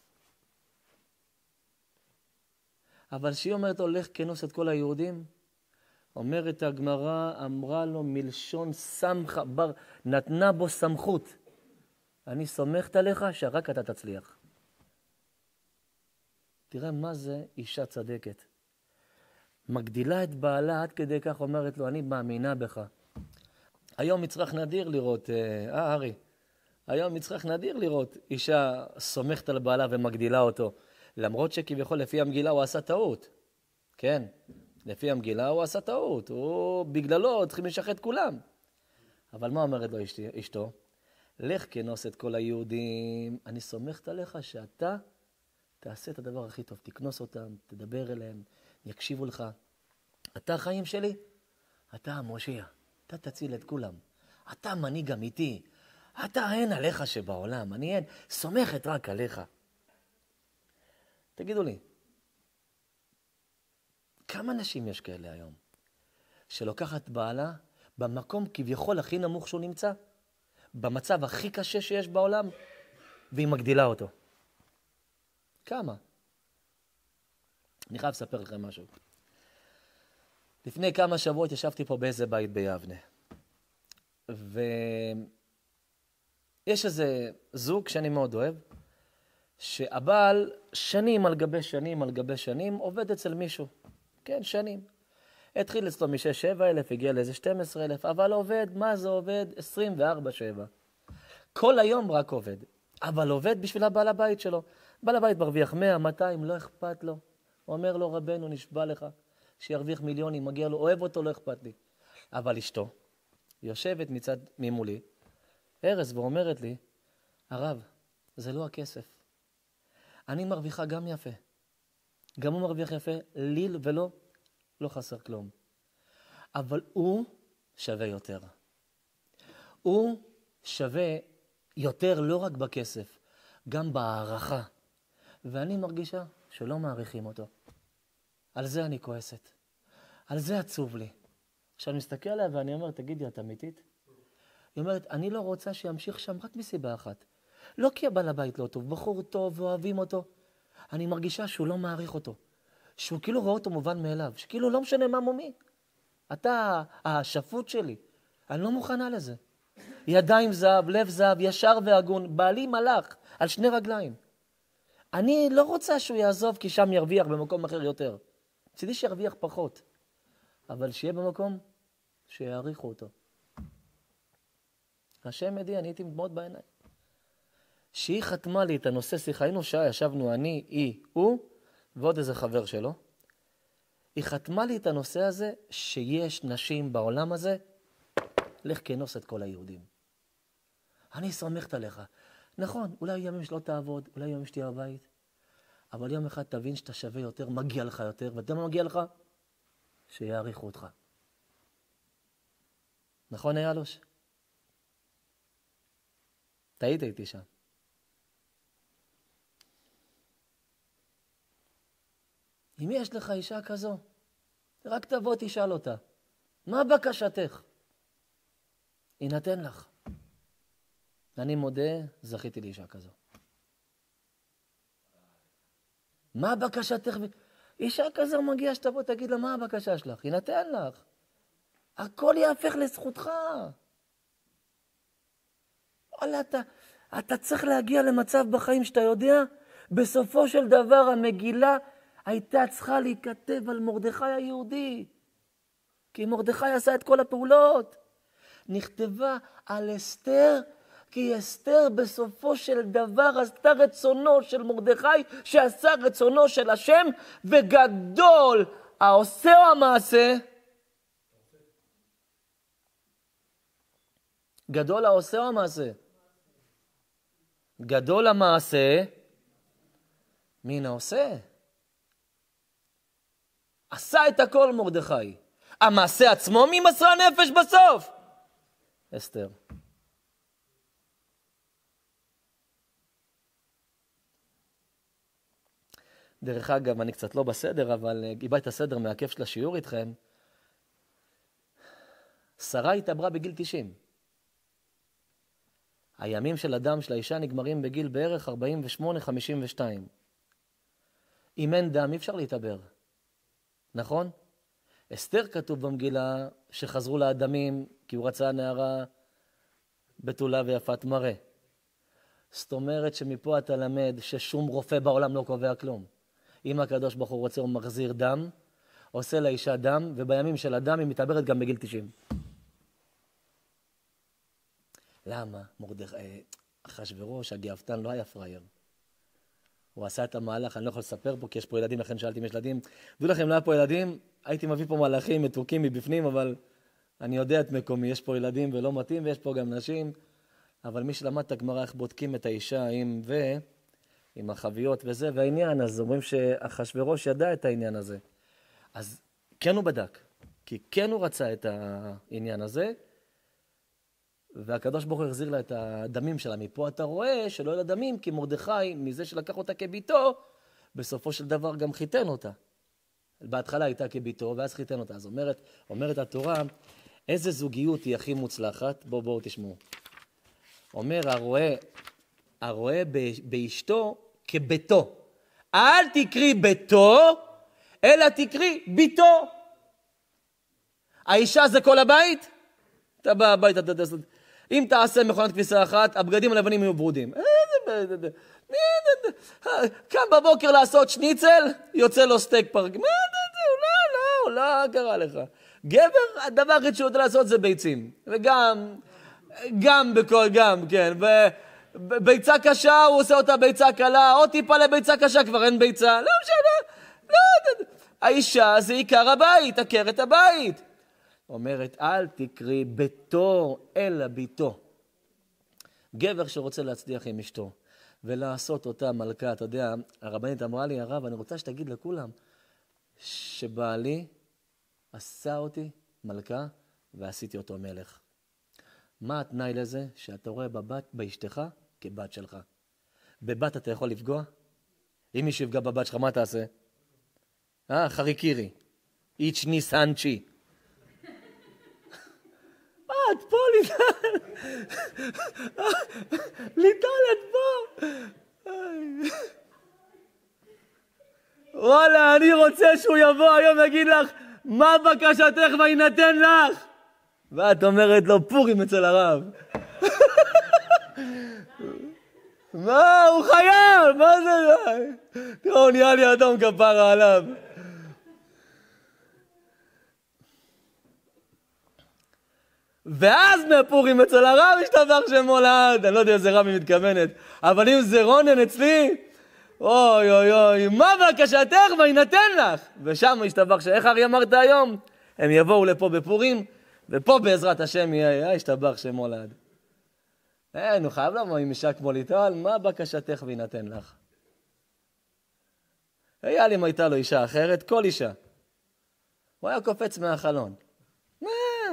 אבל שהיא אומרת לו, לך כנוס את כל היהודים, אומרת הגמרא, אמרה לו מלשון סמכה, בר, נתנה בו סמכות. אני סומכת עליך שרק אתה תצליח. תראה מה זה אישה צדקת. מגדילה את בעלה עד כדי כך אומרת לו, אני מאמינה בך. היום מצרך נדיר לראות, אה, ארי, היום מצרך נדיר לראות אישה סומכת על בעלה ומגדילה אותו, למרות שכביכול לפי המגילה הוא עשה טעות. כן, לפי המגילה הוא עשה טעות, הוא בגללו צריכים לשחט כולם. אבל מה אומרת לו אשתי, אשתו? לך כנוס את כל היהודים, אני סומכת עליך שאתה תעשה את הדבר הכי טוב, תכנוס אותם, תדבר אליהם, יקשיבו לך. אתה החיים שלי, אתה המושיע, אתה תציל את כולם. אתה מנהיג אמיתי, אתה אין עליך שבעולם, אני אין, סומכת רק עליך. תגידו לי, כמה נשים יש כאלה היום? שלוקחת בעלה במקום כביכול הכי נמוך שהוא נמצא, במצב הכי קשה שיש בעולם, והיא מגדילה אותו. כמה? אני חייב לספר לכם משהו. לפני כמה שבועות ישבתי פה באיזה בית ביבנה. ויש איזה זוג שאני מאוד אוהב, שהבעל שנים על גבי שנים על גבי שנים עובד אצל מישהו. כן, שנים. התחיל אצלו מ-שש שבע אלף, הגיע לאיזה שתים עשרה אלף, אבל עובד, מה זה עובד? עשרים וארבע שבע. כל היום רק עובד. אבל עובד בשביל הבעל הבית שלו. בעל הבית מרוויח מאה, מאתיים, לא אכפת לו. הוא אומר לו, רבנו, נשבע לך, שירוויח מיליונים, מגיע לו, אוהב אותו, לא אכפת לי. אבל אשתו יושבת מצד ממולי, ארז, ואומרת לי, הרב, זה לא הכסף. אני מרוויחה גם יפה. גם הוא מרוויח יפה, ליל ולא, לא חסר כלום. אבל הוא שווה יותר. הוא שווה יותר לא רק בכסף, גם בהערכה. ואני מרגישה שלא מעריכים אותו. על זה אני כועסת. על זה עצוב לי. עכשיו אני מסתכל עליה ואני אומר, תגידי, את אמיתית? היא אומרת, אני לא רוצה שימשיך שם רק מסיבה אחת. לא כי הבעל הבית לא טוב, בחור טוב ואוהבים אותו. אני מרגישה שהוא לא מעריך אותו. שהוא כאילו רואה אותו מובן מאליו. שכאילו לא משנה מה מומי. אתה השפוט שלי. אני לא מוכנה לזה. ידיים זהב, לב זהב, ישר והגון. בעלי מלאך על שני רגליים. אני לא רוצה שהוא יעזוב כי שם ירוויח במקום אחר יותר. מצידי שירוויח פחות. אבל שיהיה במקום שיעריכו אותו. השם עדי, אני הייתי מאוד בעיניים. שהיא חתמה לי את הנושא שיחה, היינו שעה, ישבנו אני, היא, הוא, ועוד איזה חבר שלו. היא חתמה לי את הנושא הזה שיש נשים בעולם הזה, לך כנוס את כל היהודים. אני סומכת עליך. נכון, אולי ימים שלא תעבוד, אולי ימים שתהיה בבית, אבל יום אחד תבין שאתה שווה יותר, מגיע לך יותר, ואתה מה מגיע לך? שיעריכו אותך. נכון, יאלוש? תהיית איתי שם. אם יש לך אישה כזו, רק תבוא תשאל אותה, מה בקשתך? יינתן לך. אני מודה, זכיתי לאישה כזו. מה בקשתך? אישה כזו מגיעה שתבוא, תגיד לה, מה הבקשה שלך? יינתן לך. הכל יהפך לזכותך. וואלה, אתה, אתה צריך להגיע למצב בחיים שאתה יודע, בסופו של דבר המגילה הייתה צריכה להיכתב על מרדכי היהודי. כי מרדכי עשה את כל הפעולות. נכתבה על אסתר, כי אסתר בסופו של דבר עשתה רצונו של מרדכי, שעשה רצונו של השם, וגדול העושה או המעשה. גדול העושה או המעשה? גדול המעשה מן העושה. עשה את הכל מרדכי. המעשה עצמו מי מסרה נפש בסוף? אסתר. דרך אגב, אני קצת לא בסדר, אבל גיבה את הסדר מהכיף של השיעור איתכם. שרה התעברה בגיל תשעים. הימים של אדם של האישה נגמרים בגיל בערך ארבעים ושמונה חמישים ושתיים. אם אין דם, אי אפשר להתעבר. נכון? אסתר כתוב במגילה שחזרו לאדמים כי הוא רצה נערה בתולה ויפת מראה. זאת אומרת שמפה אתה למד ששום רופא בעולם לא קובע כלום. אם הקדוש ברוך הוא רוצה הוא מחזיר דם, עושה לאישה דם, ובימים של הדם היא מתעברת גם בגיל תשעים. למה? מרדכי, אחשוורוש, הגאוותן לא היה פרייר. הוא עשה את המהלך, אני לא יכול לספר פה, כי יש פה ילדים, לכן שאלתי אם יש ילדים. דעו לכם, לא היה פה ילדים, הייתי מביא פה מלאכים מתוקים מבפנים, אבל אני יודע את מקומי, יש פה ילדים ולא מתאים, ויש פה גם נשים, אבל מי שלמד את הגמרא, איך בודקים את האישה עם ו... עם החביות וזה, והעניין, אז אומרים שאחשוורוש ידע את העניין הזה. אז כן הוא בדק, כי כן הוא רצה את העניין הזה, והקדוש ברוך הוא החזיר לה את הדמים שלה. מפה אתה רואה שלא היה לה דמים, כי מרדכי, מזה שלקח אותה כביתו, בסופו של דבר גם חיתן אותה. בהתחלה הייתה כביתו, ואז חיתן אותה. אז אומרת, אומרת התורה, איזה זוגיות היא הכי מוצלחת? בואו, בואו תשמעו. אומר, הרואה, הרואה באשתו כביתו. אל תקרי ביתו, אלא תקרי ביתו. האישה זה כל הבית? אתה בא הביתה, אתה תעשה... אם תעשה מכונת כביסה אחת, הבגדים הלבנים יהיו ברודים. קם בבוקר לעשות שניצל, יוצא לו סטייק פרק. מה זה? לא, לא, לא, קרה לך. גבר, הדבר הכי שהוא יודע לעשות זה ביצים. וגם, גם בכל, גם, כן. ביצה קשה, הוא עושה אותה ביצה קלה, עוד טיפה לביצה קשה, כבר אין ביצה. לא משנה, לא. האישה זה עיקר הבית, עקרת הבית. אומרת, אל תקרי ביתו אלא ביתו. גבר שרוצה להצליח עם אשתו ולעשות אותה מלכה, אתה יודע, הרבנית אמרה לי, הרב, אני רוצה שתגיד לכולם שבעלי עשה אותי מלכה ועשיתי אותו מלך. מה התנאי לזה? שאתה רואה בבת, באשתך כבת שלך. בבת אתה יכול לפגוע? אם מישהו יפגע בבת שלך, מה תעשה? אה, חריקירי. איץ' ניסנצ'י. את פה, ליטל. ליטל, את פה. וואלה, אני רוצה שהוא יבוא היום ויגיד לך, מה בקשתך וינתן לך? ואת אומרת לו, פורים אצל הרב. מה, הוא חייב, מה זה? תראו, נהיה לי אדום כפרה עליו. ואז מהפורים אצל הרב השתבח שמולד, אני לא יודע איזה רב היא מתכוונת, אבל אם זה רונן אצלי, אוי אוי אוי, מה בקשתך וינתן לך? ושם השתבח ש... איך הרי אמרת היום? הם יבואו לפה בפורים, ופה בעזרת השם יהיה, השתבח שמולד. אין, הוא חייב לבוא עם אישה כמו ליטל, מה בקשתך וינתן לך? היה לי אם הייתה לו אישה אחרת, כל אישה. הוא היה קופץ מהחלון. מה?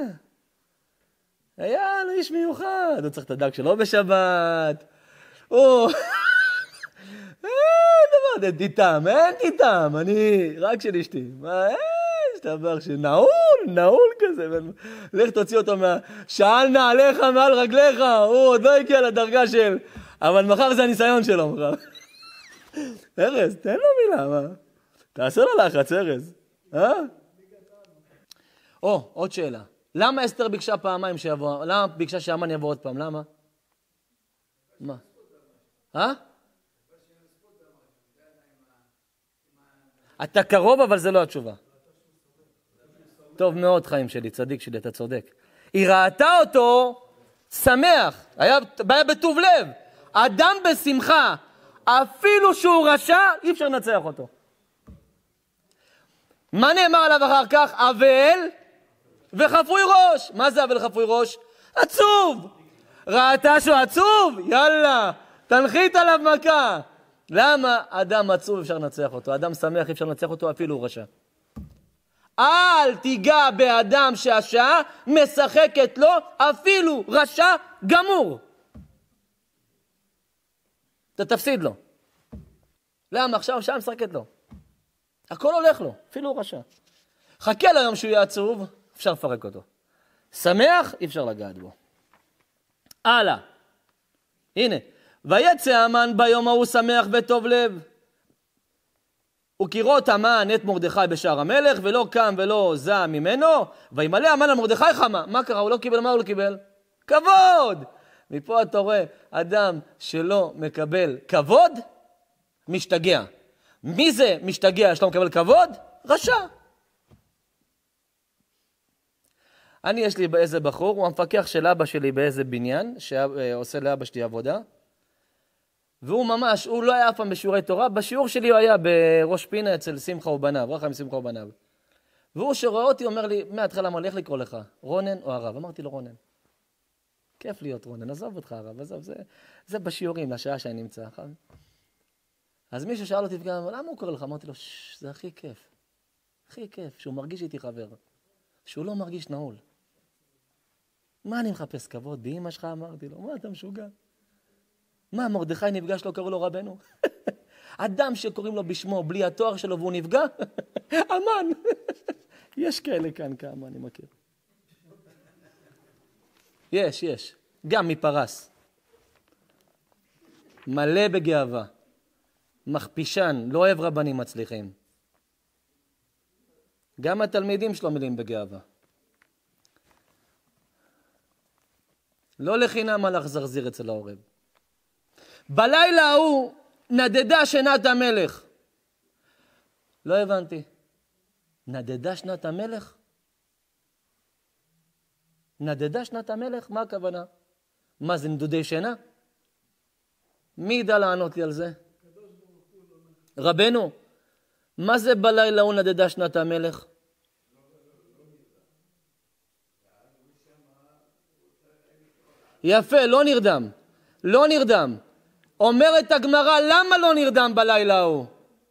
היה לו איש מיוחד, הוא צריך את הדג שלו בשבת. הוא... אין דבר, אין תיתם, אין תיתם, אני רק של אשתי. מה, יש דבר שנעול, נעול כזה. לך תוציא אותו מה... שאל נעליך מעל רגליך, הוא עוד לא הגיע לדרגה של... אבל מחר זה הניסיון שלו, מחר. ארז, תן לו מילה, מה? תעשה לו לחץ, ארז. אה? או, עוד שאלה. למה אסתר ביקשה פעמיים שיבוא? למה ביקשה שהמן יבוא עוד פעם? למה? מה? אה? אתה קרוב, אבל זה לא התשובה. טוב מאוד, חיים שלי, צדיק שלי, אתה צודק. היא ראתה אותו שמח, היה, היה בטוב לב. אדם בשמחה, אפילו שהוא רשע, אי אפשר לנצח אותו. מה נאמר עליו אחר כך? אבל וחפוי ראש. מה זה אבל חפוי ראש? עצוב. ראתה שהוא עצוב? יאללה, תנחית עליו מכה. למה אדם עצוב אפשר לנצח אותו? אדם שמח אפשר לנצח אותו אפילו הוא רשע. אל תיגע באדם שהשעה משחקת לו אפילו רשע גמור. אתה תפסיד לו. למה? עכשיו השעה משחקת לו. הכל הולך לו, אפילו הוא רשע. חכה ליום שהוא יהיה עצוב, אפשר לפרק אותו. שמח, אי אפשר לגעת בו. הלאה. הנה. ויצא המן ביום ההוא שמח וטוב לב. וכירות המן את מרדכי בשער המלך, ולא קם ולא זע ממנו, וימלא המן על מרדכי חמה. מה קרה? הוא לא קיבל, מה הוא לא קיבל? כבוד! מפה אתה רואה, אדם שלא מקבל כבוד, משתגע. מי זה משתגע שלא מקבל כבוד? רשע. אני, יש לי איזה בחור, הוא המפקח של אבא שלי באיזה בניין, שעושה לאבא שלי עבודה, והוא ממש, הוא לא היה אף פעם בשיעורי תורה, בשיעור שלי הוא היה בראש פינה אצל שמחה ובניו, רחם שמחה ובניו. והוא שראה אותי אומר לי, מההתחלה אמר לי, איך לקרוא לך, רונן או הרב? אמרתי לו רונן. כיף להיות רונן, עזוב אותך הרב, עזוב, זה, זה בשיעורים, לשעה שאני נמצא. אז מישהו שאל אותי, למה הוא קורא לך? אמרתי לו, זה הכי כיף. הכי כיף, שהוא מרגיש איתי חבר. שהוא לא מרגיש נעול. מה אני מחפש כבוד? באמא שלך אמרתי לו, מה אתה משוגע? מה, מרדכי נפגש לו, קראו לו רבנו? אדם שקוראים לו בשמו, בלי התואר שלו, והוא נפגע? אמן. יש כאלה כאן כמה, אני מכיר. יש, יש. גם מפרס. מלא בגאווה. מכפישן, לא אוהב רבנים מצליחים. גם התלמידים שלו מלאים בגאווה. לא לחינם הלך זרזיר אצל העורב. בלילה ההוא נדדה שנת המלך. לא הבנתי. נדדה שנת המלך? נדדה שנת המלך? מה הכוונה? מה זה, נדודי שינה? מי ידע לענות לי על זה? רבנו, מה זה בלילה הוא נדדה שנת המלך? יפה, לא נרדם. לא נרדם. אומרת הגמרא, למה לא נרדם בלילה ההוא?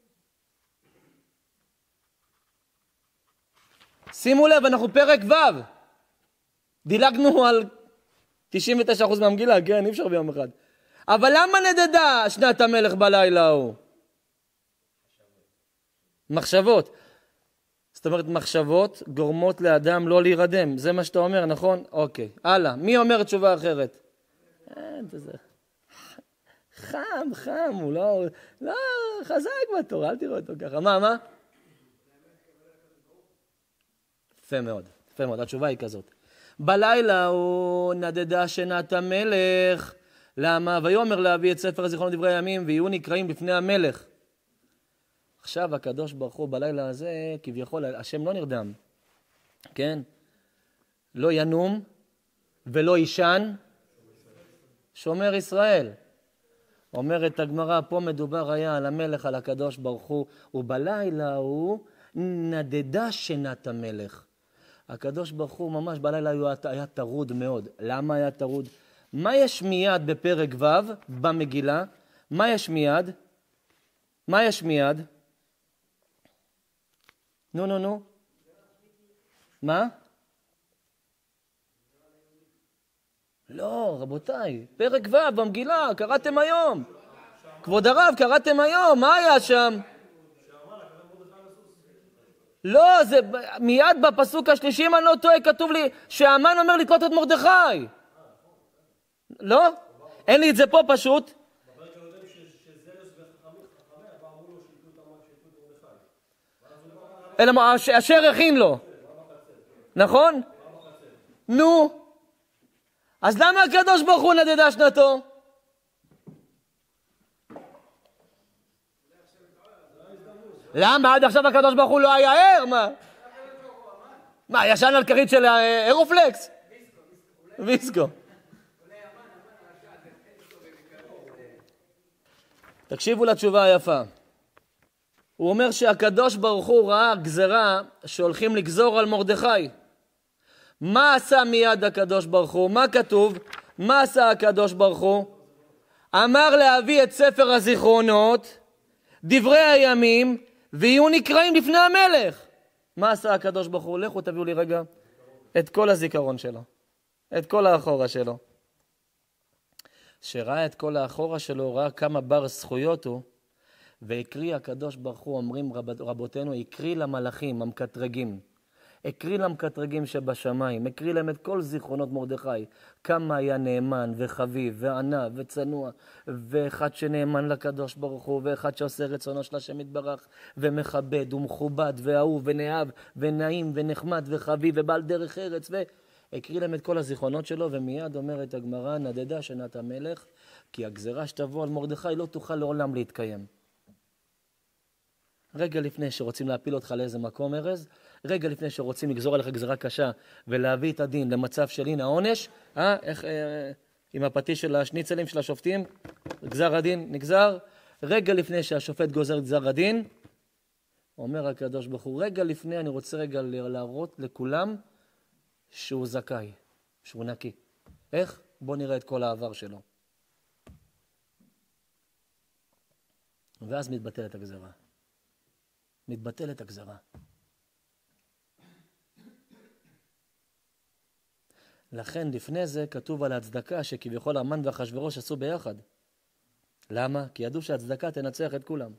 שימו לב, אנחנו פרק ו'. דילגנו על תשעים ותשעה אחוז מהמגילה, כן, אי אפשר ביום אחד. אבל למה נדדה שנת המלך בלילה ההוא? מחשבות. זאת אומרת, מחשבות גורמות לאדם לא להירדם. זה מה שאתה אומר, נכון? אוקיי. הלאה. מי אומר תשובה אחרת? אין, זה... חם, חם, הוא לא... לא, חזק בתור, אל תראו אותו ככה. מה, מה? יפה מאוד, יפה מאוד. התשובה היא כזאת. בלילה הוא נדדה שנת המלך. למה? ויאמר להביא את ספר הזיכרונות דברי הימים, ויהיו נקראים בפני המלך. עכשיו הקדוש ברוך הוא בלילה הזה, כביכול, השם לא נרדם. כן? לא ינום ולא ישן, שומר ישראל. אומרת הגמרא, פה מדובר היה על המלך, על הקדוש ברוך הוא, ובלילה הוא נדדה שנת המלך. הקדוש ברוך הוא ממש בלילה היה, היה תרוד מאוד. למה היה תרוד? מה יש מיד בפרק ו' במגילה? מה יש מיד? מה יש מיד? נו, נו, נו. מה? לא, רבותיי, פרק ו' במגילה, קראתם היום. כבוד הרב, קראתם היום, מה היה שם? לא, זה מיד בפסוק השלישי, אם אני לא טועה, כתוב לי שהמן אומר לקלוט את מרדכי. לא? אין לי את זה פה פשוט. אלא אשר הכין לו. נכון? נו. אז למה הקדוש ברוך הוא נדדה שנתו? למה עד עכשיו הקדוש ברוך הוא לא היה ער? מה? מה, ישן על כרית של אירופלקס? ויסקו. תקשיבו לתשובה היפה. הוא אומר שהקדוש ברוך הוא ראה גזרה שהולכים לגזור על מרדכי. מה עשה מיד הקדוש ברוך הוא? מה כתוב? מה עשה הקדוש ברוך הוא? אמר להביא את ספר הזיכרונות, דברי הימים, ויהיו נקראים לפני המלך. מה עשה הקדוש ברוך הוא? לכו תביאו לי רגע את כל הזיכרון שלו. את כל האחורה שלו. שראה את כל האחורה שלו, ראה כמה בר זכויות הוא, והקריא הקדוש ברוך הוא, אומרים רב, רבותינו, הקריא למלאכים, המקטרגים. הקריא למקטרגים שבשמיים, הקריא להם את כל זיכרונות מרדכי, כמה היה נאמן וחביב וענב וצנוע, ואחד שנאמן לקדוש ברוך הוא, ואחד שעושה רצונו של השם יתברך, ומכבד ומכובד ואהוב ונאהב ונעים ונחמד וחביב ובעל דרך ארץ, והקריא להם את כל הזיכרונות שלו, ומיד אומרת הגמרא, נדדה שנת המלך, כי הגזרה שתבוא על מרדכי לא תוכל לעולם להתקיים. רגע לפני שרוצים להפיל אותך לאיזה מקום ארז, רגע לפני שרוצים לגזור עליך גזרה קשה ולהביא את הדין למצב של הנה העונש, אה, איך, אה, עם הפטיש של השניצלים של השופטים, גזר הדין נגזר, רגע לפני שהשופט גוזר גזר הדין, אומר הקדוש ברוך הוא, רגע לפני אני רוצה רגע להראות לכולם שהוא זכאי, שהוא נקי. איך? בוא נראה את כל העבר שלו. ואז מתבטלת הגזרה. מתבטלת הגזרה. לכן לפני זה כתוב על ההצדקה שכביכול המן ואחשוורוש עשו ביחד. למה? כי ידעו שהצדקה תנצח את כולם.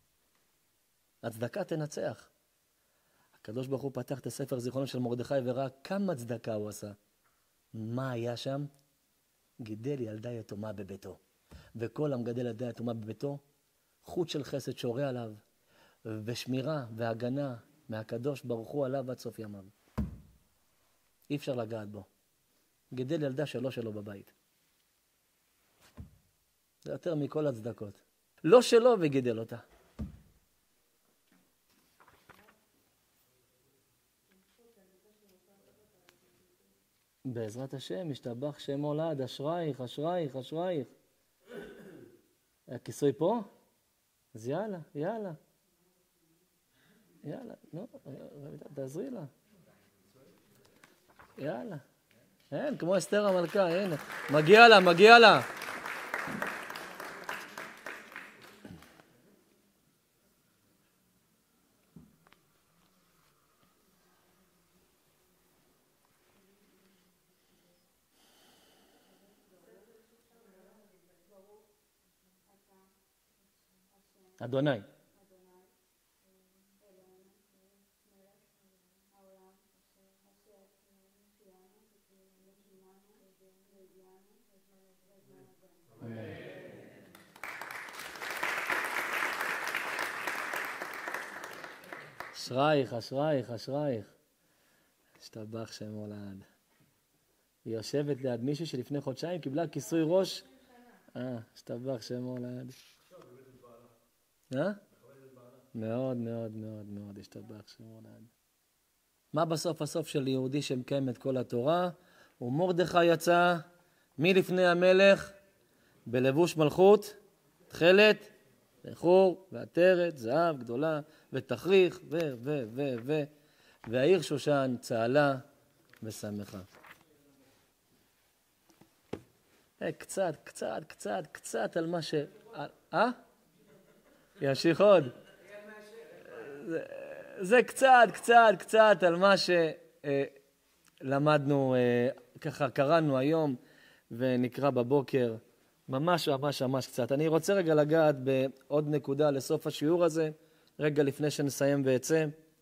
הצדקה תנצח. הקדוש ברוך הוא פתח את הספר זיכרונו של מרדכי וראה כמה צדקה הוא עשה. מה היה שם? גידל ילדה יתומה בביתו. וכל המגדל ילדה יתומה בביתו, חוט של חסד שורה עליו, ושמירה והגנה מהקדוש ברוך הוא עליו עד סוף ימיו. אי אפשר לגעת בו. גידל ילדה שלו שלו בבית. זה יותר מכל הצדקות. לא שלו וגידל אותה. בעזרת השם, משתבח שם הולד, אשרייך, אשרייך, אשרייך. הכיסוי פה? אז יאללה, יאללה. יאללה, נו, תעזרי לה. יאללה. אין, כמו אסתר המלכה, אין. מגיע לה, מגיע לה. אדוני. אשרייך, אשרייך, אשרייך. השתבח שם הולד. היא יושבת ליד מישהו שלפני חודשיים קיבלה כיסוי ראש. אה, השתבח שם הולד. אה? מאוד, מאוד, מאוד, מאוד, השתבח שם הולד. מה בסוף הסוף של יהודי שמקיים את כל התורה? ומרדכי יצא מלפני המלך בלבוש מלכות, תכלת, בחור ועטרת, זהב גדולה ותכריך ו ו ו ו והעיר שושן צהלה ושמחה. אה, קצת, קצת, קצת, קצת על מה ש... אה? ימשיך עוד. זה, זה קצת, קצת, קצת על מה שלמדנו, ככה קראנו היום ונקרא בבוקר. ממש, ממש, ממש קצת. אני רוצה רגע לגעת בעוד נקודה לסוף השיעור הזה, רגע לפני שנסיים ויצא.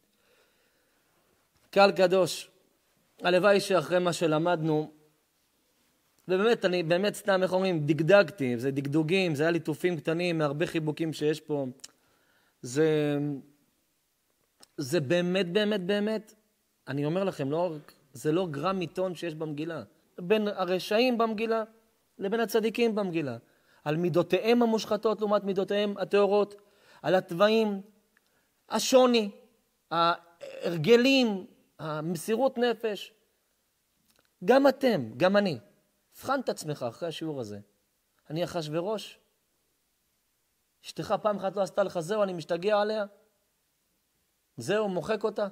קהל קדוש, הלוואי שאחרי מה שלמדנו, ובאמת, אני באמת סתם, איך אומרים, דגדגתי, זה דגדוגים, זה היה ליטופים קטנים, מהרבה חיבוקים שיש פה. זה, זה באמת, באמת, באמת, אני אומר לכם, לא, זה לא גרם עיתון שיש במגילה. בין הרשעים במגילה לבין הצדיקים במגילה. על מידותיהם המושחתות לעומת מידותיהם הטהורות, על הטבעים, השוני, ההרגלים, המסירות נפש. גם אתם, גם אני. הבחן את עצמך אחרי השיעור הזה. אני אחשוורוש. אשתך פעם אחת לא עשתה לך, זהו, אני משתגע עליה. זהו, מוחק אותה.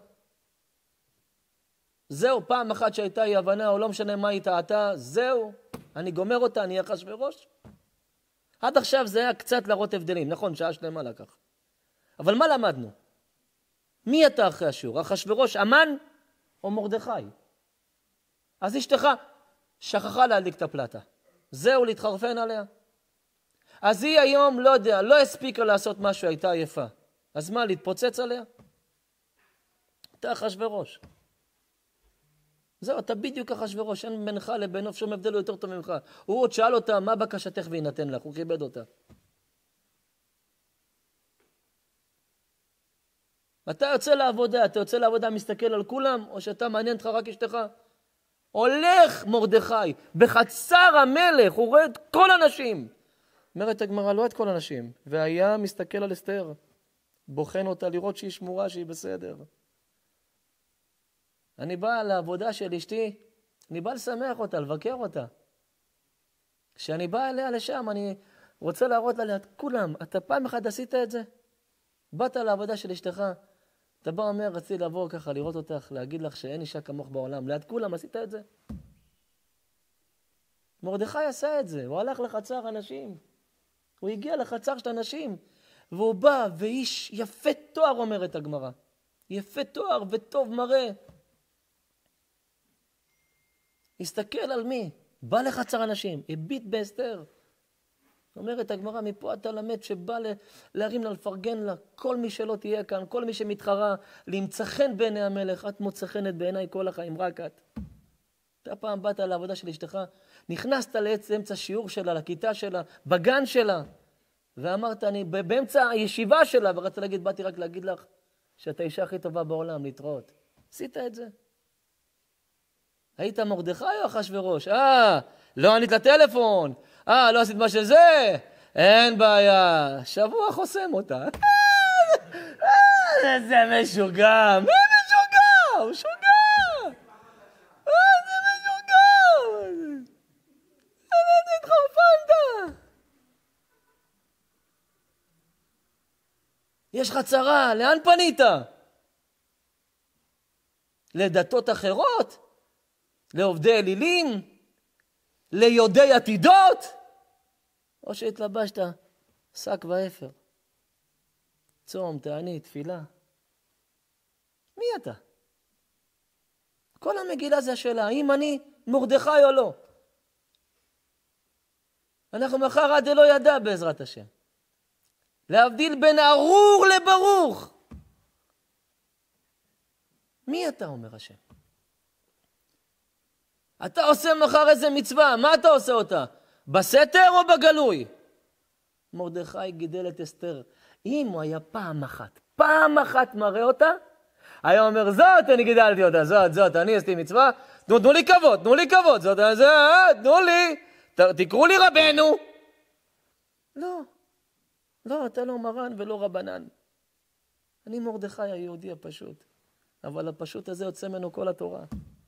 זהו, פעם אחת שהייתה היא הבנה, או לא משנה מה היא טעתה, זהו, אני גומר אותה, אני אחשוורוש. עד עכשיו זה היה קצת להראות הבדלים, נכון, שעה שלמה לקח. אבל מה למדנו? מי אתה אחרי השיעור? אחשוורוש, המן או מרדכי? אז אשתך שכחה להדליק את הפלטה. זהו, להתחרפן עליה. אז היא היום, לא יודע, לא הספיקה לעשות משהו, הייתה עייפה. אז מה, להתפוצץ עליה? אתה אחשוורוש. זהו, אתה בדיוק אחשוורוש, אין בינך לבינו שום הבדל, הוא יותר טוב ממך. הוא עוד שאל אותה, מה בקשתך וינתן לך? הוא כיבד אותה. אתה יוצא לעבודה, אתה יוצא לעבודה, מסתכל על כולם, או שאתה מעניין לך רק אשתך? הולך מרדכי, בחצר המלך, הוא רואה את כל אנשים. אומרת הגמרא, לא את כל אנשים. והיה מסתכל על אסתר, בוחן אותה לראות שהיא שמורה, שהיא בסדר. אני בא לעבודה של אשתי, אני בא לשמח אותה, לבקר אותה. כשאני בא אליה לשם, אני רוצה להראות לה ליד כולם, אתה פעם אחת עשית את זה? באת לעבודה של אשתך, אתה בא אומר, רציתי לבוא ככה, לראות אותך, להגיד לך שאין אישה כמוך בעולם, ליד כולם עשית את זה? מרדכי עשה את זה, הוא הלך לחצר אנשים, הוא הגיע לחצר של אנשים, והוא בא, ואיש יפה תואר, אומרת הגמרא, יפה תואר וטוב מראה. הסתכל על מי? בא לחצר אנשים, הביט בהסתר. אומרת הגמרא, מפה אתה למד שבא להרים לה, לפרגן לה, כל מי שלא תהיה כאן, כל מי שמתחרה, למצא חן בעיני המלך, את מוצא חנת בעיניי כל החיים, רק את. אתה פעם באת לעבודה של אשתך, נכנסת לאמצע שיעור שלה, לכיתה שלה, בגן שלה, ואמרת, אני באמצע הישיבה שלה, ורצת להגיד, באתי רק להגיד לך, שאת האישה הכי טובה בעולם, להתראות. עשית את זה? היית מרדכי או אחשוורוש? אה, לא ענית לטלפון. אה, לא עשית מה שזה? אין בעיה. שבוע חוסם אותה. זה משוגע. מי משוגע? הוא שוגע. זה משוגע. אתה התחרפנת. יש לך צרה, לאן פנית? לדתות אחרות? לעובדי אלילים? ליודעי עתידות? או שהתלבשת שק ואפר? צום, תענית, תפילה. מי אתה? כל המגילה זה השאלה, האם אני מרדכי או לא? אנחנו מחר עד לא ידע בעזרת השם. להבדיל בין ארור לברוך. מי אתה, אומר השם? אתה עושה מחר איזה מצווה, מה אתה עושה אותה? בסתר או בגלוי? מרדכי גידל את אסתר. אם הוא היה פעם אחת, פעם אחת מראה אותה, היה אומר, זאת אני גידלתי אותה, זאת, זאת, אני עשיתי מצווה, תנו, תנו לי כבוד, תנו לי כבוד, זאת, זאת, תנו לי, ת, תקראו לי רבנו. לא, לא, אתה לא מרן ולא רבנן. אני מרדכי היהודי הפשוט, אבל הפשוט הזה יוצא ממנו כל התורה.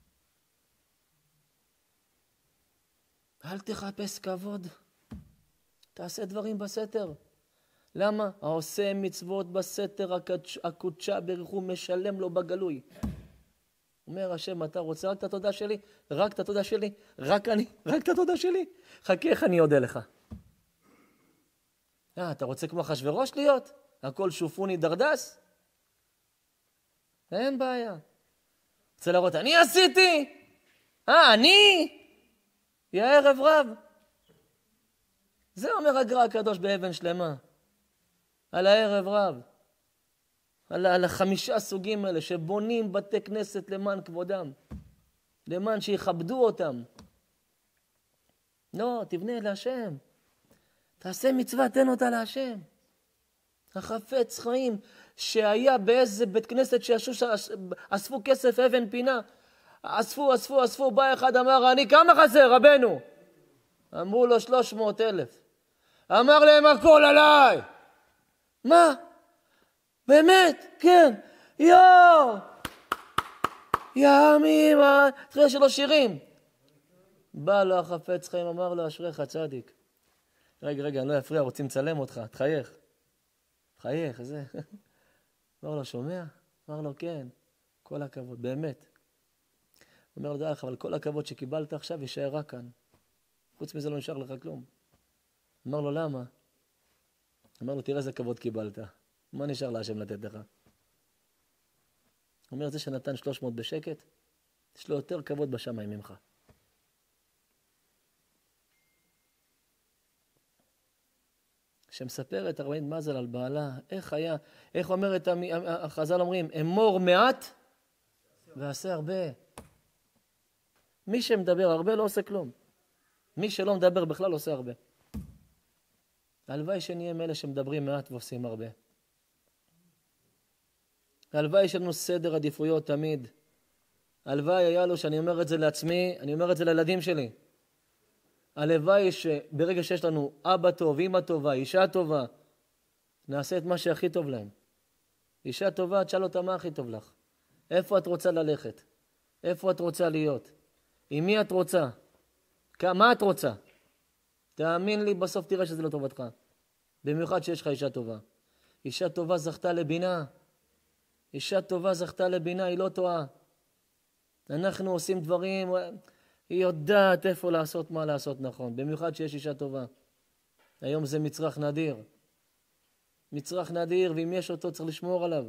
אל תחפש כבוד, תעשה דברים בסתר. למה? העושה מצוות בסתר הקודשה ברך הוא משלם לו בגלוי. אומר השם, אתה רוצה רק את התודה שלי? רק את התודה שלי? רק אני? רק את התודה שלי? חכה, איך אני יודע לך? אה, אתה רוצה כמו אחשוורוש להיות? הכל שופוני דרדס? אין בעיה. רוצה להראות, אני עשיתי? אה, אני? יא ערב רב. זה אומר הגר"א הקדוש באבן שלמה. על הערב רב. על, על החמישה סוגים האלה שבונים בתי כנסת למען כבודם. למען שיכבדו אותם. לא, תבנה להשם. תעשה מצווה, תן אותה להשם. החפץ חיים שהיה באיזה בית כנסת שאספו כסף אבן פינה. אספו, אספו, אספו, בא אחד אמר, אני כמה חסר, רבנו? אמרו לו שלוש מאות אלף. אמר להם הכל עליי. מה? באמת? כן. יואו! יאמי, מה? תחילה שלו שירים. בא לו החפץ חיים, אמר לו, אשריך צדיק. רגע, רגע, אני לא אפריע, רוצים לצלם אותך, תחייך. תחייך, זה. אמר לו, שומע? אמר לו, כן. כל הכבוד, באמת. אומר לו, דרך, אבל כל הכבוד שקיבלת עכשיו יישאר רק כאן. חוץ מזה לא נשאר לך כלום. אמר לו, למה? אמר לו, תראה איזה כבוד קיבלת. מה נשאר להשם לתת לך? אומר, זה שנתן שלוש מאות בשקט, יש לו יותר כבוד בשמיים ממך. שמספרת הרבנית מזל על בעלה, איך היה, איך אומרת, החז"ל אומרים, אמור מעט ועשה הרבה. מי שמדבר הרבה לא עושה כלום. מי שלא מדבר בכלל עושה הרבה. הלוואי שנהיה מאלה שמדברים מעט ועושים הרבה. הלוואי שלנו סדר עדיפויות תמיד. הלוואי היה לו, שאני אומר את זה לעצמי, אני אומר את זה לילדים שלי. הלוואי שברגע שיש לנו אבא טוב, אמא טובה, אישה טובה, נעשה את מה שהכי טוב להם. אישה טובה, תשאל אותה מה הכי טוב לך. איפה את רוצה ללכת? איפה את רוצה להיות? עם מי את רוצה? מה את רוצה? תאמין לי, בסוף תראה שזה לא טובתך. במיוחד שיש לך אישה טובה. אישה טובה זכתה לבינה. אישה טובה זכתה לבינה, היא לא טועה. אנחנו עושים דברים, היא יודעת איפה לעשות, מה לעשות נכון. במיוחד שיש אישה טובה. היום זה מצרך נדיר. מצרך נדיר, ואם יש אותו צריך לשמור עליו.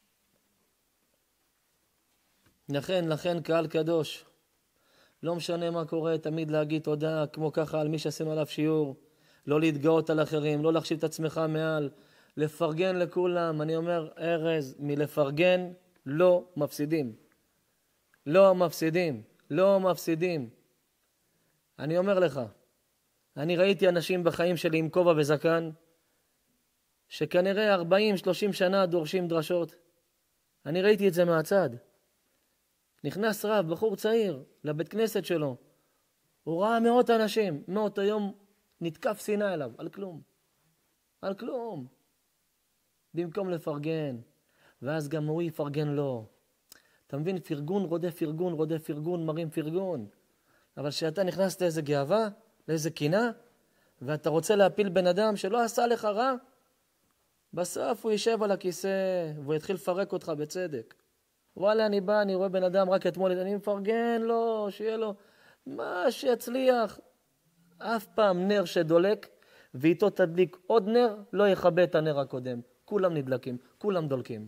לכן, לכן קהל קדוש. לא משנה מה קורה, תמיד להגיד תודה, כמו ככה על מי שעשינו עליו שיעור. לא להתגאות על אחרים, לא להחשיב את עצמך מעל. לפרגן לכולם. אני אומר, ארז, מלפרגן לא מפסידים. לא מפסידים. לא מפסידים. אני אומר לך, אני ראיתי אנשים בחיים שלי עם כובע וזקן, שכנראה ארבעים שלושים שנה דורשים דרשות. אני ראיתי את זה מהצד. נכנס רב, בחור צעיר, לבית כנסת שלו. הוא ראה מאות אנשים. מאותו יום נתקף שנאה אליו, על כלום. על כלום. במקום לפרגן. ואז גם הוא יפרגן לו. אתה מבין? פרגון רודף פרגון, רודף פרגון, מרים פרגון. אבל שאתה נכנס לאיזה גאווה, לאיזה קינה, ואתה רוצה להפיל בן אדם שלא עשה לך רע, בסוף הוא יישב על הכיסא, והוא יתחיל לפרק אותך בצדק. וואלה, אני בא, אני רואה בן אדם רק אתמול, אני מפרגן לו, שיהיה לו, מה שיצליח. אף פעם נר שדולק, ואיתו תדליק עוד נר, לא יכבה את הנר הקודם. כולם נדלקים, כולם דולקים.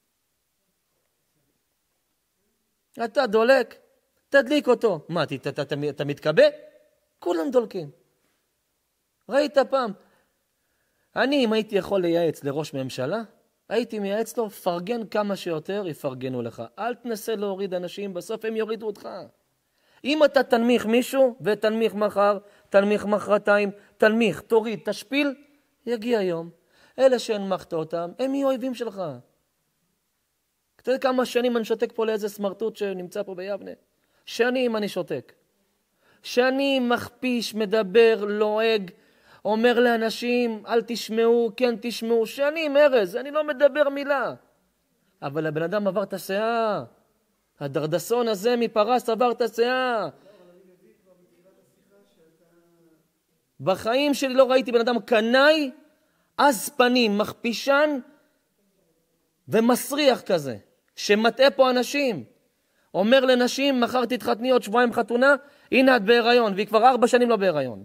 אתה דולק, תדליק אותו. מה, אתה, אתה, אתה, אתה מתקבה? כולם דולקים. ראית פעם? אני, אם הייתי יכול לייעץ לראש ממשלה, הייתי מייעץ לו, פרגן כמה שיותר, יפרגנו לך. אל תנסה להוריד אנשים, בסוף הם יורידו אותך. אם אתה תנמיך מישהו, ותנמיך מחר, תנמיך מחרתיים, תנמיך, תוריד, תשפיל, יגיע יום. אלה שהנמכת אותם, הם יהיו אויבים שלך. אתה יודע כמה שנים אני שותק פה לאיזה סמרטוט שנמצא פה ביבנה? שנים אני שותק. שנים מכפיש, מדבר, לועג, אומר לאנשים, אל תשמעו, כן תשמעו. שנים, ארז, אני לא מדבר מילה. אבל הבן אדם עבר את השאה. הדרדסון הזה מפרס עבר את השאה. בחיים שלי לא ראיתי בן אדם קנאי, אז פנים, מכפישן ומסריח כזה, שמטעה פה אנשים. אומר לנשים, מחר תתחתני עוד שבועיים חתונה, הנה את בהיריון, והיא כבר ארבע שנים לא בהיריון.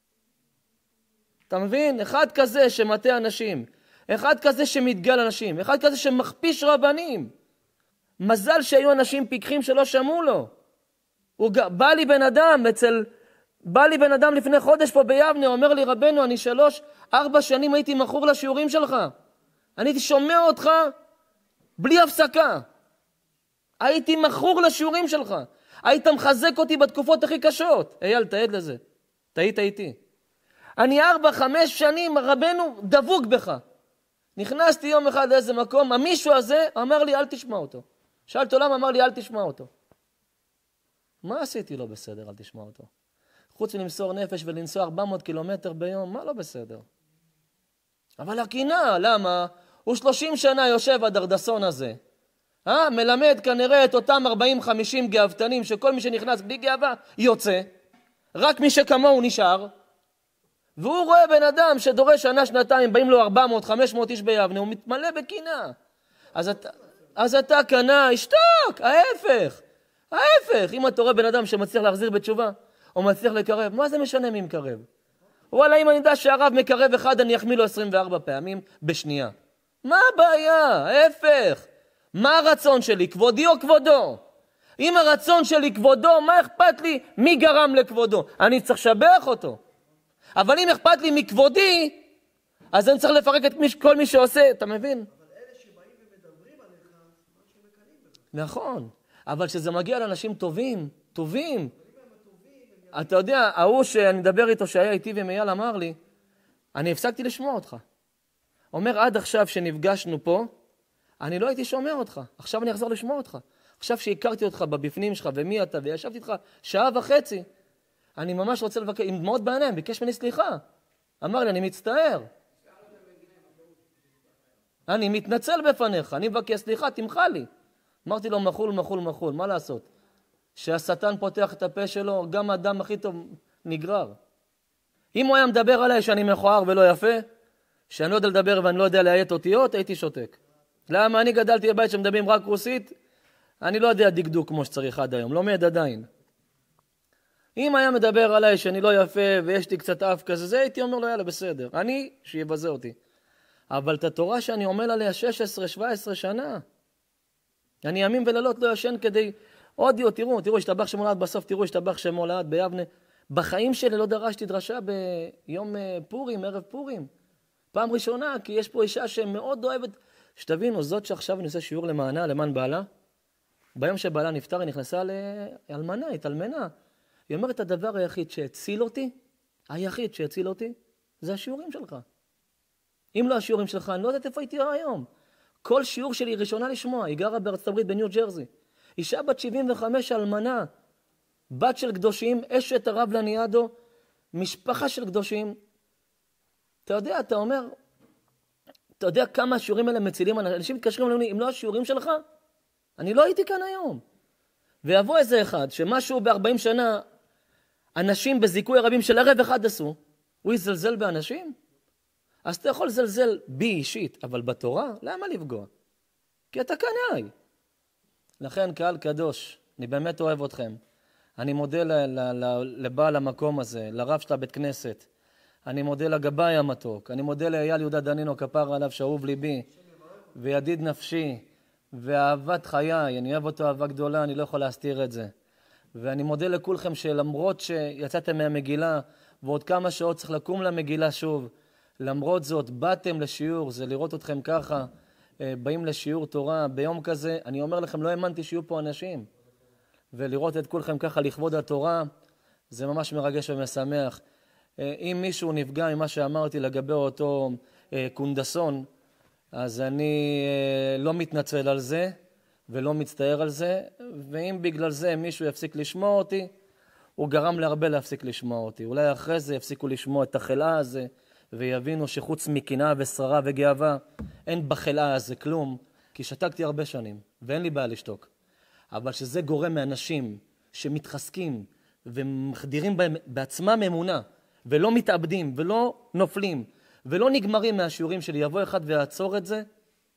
אתה מבין? אחד כזה שמטעה אנשים, אחד כזה שמתגל אנשים, אחד כזה שמכפיש רבנים. מזל שהיו אנשים פיקחים שלא שמעו לו. הוא בא לי בן אדם אצל... בא לי בן אדם לפני חודש פה ביבנה, אומר לי, רבנו, אני שלוש, ארבע שנים הייתי מכור לשיעורים שלך. אני הייתי שומע אותך בלי הפסקה. הייתי מכור לשיעורים שלך. היית מחזק אותי בתקופות הכי קשות. אייל, תעד לזה. תהית איתי. אני ארבע, חמש שנים, רבנו, דבוק בך. נכנסתי יום אחד לאיזה מקום, המישהו הזה אמר לי, אל תשמע אותו. שאלת עולם, אמר לי, אל תשמע אותו. מה עשיתי לא בסדר, אל תשמע אותו? חוץ מלמסור נפש ולנסוע ארבע מאות קילומטר ביום, מה לא בסדר? אבל הקינה, למה? הוא שלושים שנה יושב הדרדסון הזה. אה? מלמד כנראה את אותם ארבעים חמישים גאוותנים, שכל מי שנכנס בלי גאווה יוצא. רק מי שכמוהו נשאר. והוא רואה בן אדם שדורש שנה, שנתיים, באים לו ארבע מאות, חמש מאות איש ביבנה, הוא מתמלא בקינה. אז אתה, אז אתה קנה, אשתוק, ההפך. ההפך, אם אתה רואה בן אדם שמצליח להחזיר בתשובה, או מצליח לקרב, מה זה משנה מי מקרב? וואלה, אם אני יודע שהרב מקרב אחד, אני אחמיא לו עשרים וארבע פעמים בשנייה. מה הבעיה? ההפך. מה הרצון שלי? כבודי או כבודו? אם הרצון שלי כבודו, מה אכפת לי? מי גרם לכבודו? אני צריך לשבח אותו. אבל אם אכפת לי מכבודי, אז אני צריך לפרק את כל מי שעושה, אתה מבין? אבל אלה שבאים ומדברים עליך, מה שמקנים בך. נכון, אבל כשזה מגיע לאנשים טובים, טובים, אתה יודע, ההוא שאני מדבר איתו שהיה איתי ומייל אמר לי, אני הפסקתי לשמוע אותך. אומר, עד עכשיו שנפגשנו פה, אני לא הייתי שומע אותך. עכשיו אני אחזור לשמוע אותך. עכשיו שהכרתי אותך בבפנים שלך ומי אתה, וישבתי איתך שעה וחצי, אני ממש רוצה לבקר, עם דמעות בעיניים, ביקש ממני סליחה. אמר לי, אני מצטער. אני מתנצל בפניך, אני מבקש סליחה, תמחה לי. אמרתי לו, מחול, מחול, מחול, מה לעשות? שהשטן פותח את הפה שלו, גם האדם הכי טוב נגרר. אם הוא היה מדבר עליי שאני מכוער ולא יפה, שאני לא יודע לדבר ואני לא יודע להיית אותיות, הייתי שותק. למה? אני גדלתי בבית שמדברים רק רוסית, אני לא יודע דקדוק כמו שצריך עד היום, לא מיד עדיין. אם היה מדבר עליי שאני לא יפה ויש לי קצת אף כזה, זה הייתי אומר לו, יאללה, בסדר. אני, שיבזה אותי. אבל את התורה שאני עומל עליה שש עשרה שבע עשרה שנה, אני ימים ולילות לא ישן כדי... אודיו, תראו, תראו, השתבח שמו לעד בסוף, תראו, השתבח שמו לעד ביבנה. בחיים שלי לא דרשתי דרשה ביום פורים, ערב פורים. פעם ראשונה, כי יש פה אישה שמאוד אוהבת... שתבינו, זאת שעכשיו אני עושה שיעור למענה, למען בעלה. ביום שבעלה נפטר, היא נכנסה לאלמנה, התאלמנה. היא אומרת, הדבר היחיד שהציל אותי, היחיד שהציל אותי, זה השיעורים שלך. אם לא השיעורים שלך, אני לא יודעת איפה הייתי היום. כל שיעור שלי ראשונה לשמוע, היא גרה בארצות הברית בניו ג'רזי. אישה בת שבעים וחמש אלמנה, בת של קדושים, אשת הרב לניאדו, משפחה של קדושים. אתה יודע, אתה אומר, אתה יודע כמה השיעורים האלה מצילים, אנשים מתקשרים לנו, אם לא השיעורים שלך, אני לא הייתי כאן היום. ויבוא איזה אחד, שמשהו ב-ארבעים שנה, אנשים בזיכוי הרבים של ערב אחד עשו, הוא יזלזל באנשים? אז אתה יכול לזלזל בי אישית, אבל בתורה, למה לפגוע? כי אתה קנאי. לכן, קהל קדוש, אני באמת אוהב אתכם. אני מודה ל- ל- ל- לבעל המקום הזה, לרב של הבית כנסת. אני מודה לגבאי המתוק. אני מודה לאייל יהודה דנינו, כפר עליו, שאהוב ליבי, וידיד נפשי, ואהבת חיי. אני אוהב אותו אהבה גדולה, אני לא יכול להסתיר את זה. ואני מודה לכולכם שלמרות שיצאתם מהמגילה, ועוד כמה שעות צריך לקום למגילה שוב, למרות זאת, באתם לשיעור, זה לראות אתכם ככה, באים לשיעור תורה ביום כזה. אני אומר לכם, לא האמנתי שיהיו פה אנשים. ולראות את כולכם ככה לכבוד התורה, זה ממש מרגש ומשמח. אם מישהו נפגע ממה שאמרתי לגבי אותו קונדסון, אז אני לא מתנצל על זה ולא מצטער על זה, ואם בגלל זה מישהו יפסיק לשמוע אותי, הוא גרם להרבה להפסיק לשמוע אותי. אולי אחרי זה יפסיקו לשמוע את החלאה הזה, ויבינו שחוץ מקנאה ושררה וגאווה, אין בחלאה הזה כלום, כי שתקתי הרבה שנים, ואין לי בעיה לשתוק. אבל שזה גורם מאנשים שמתחזקים ומחדירים בהם בעצמם אמונה, ולא מתאבדים ולא נופלים, ולא נגמרים מהשיעורים שלי, יבוא אחד ויעצור את זה,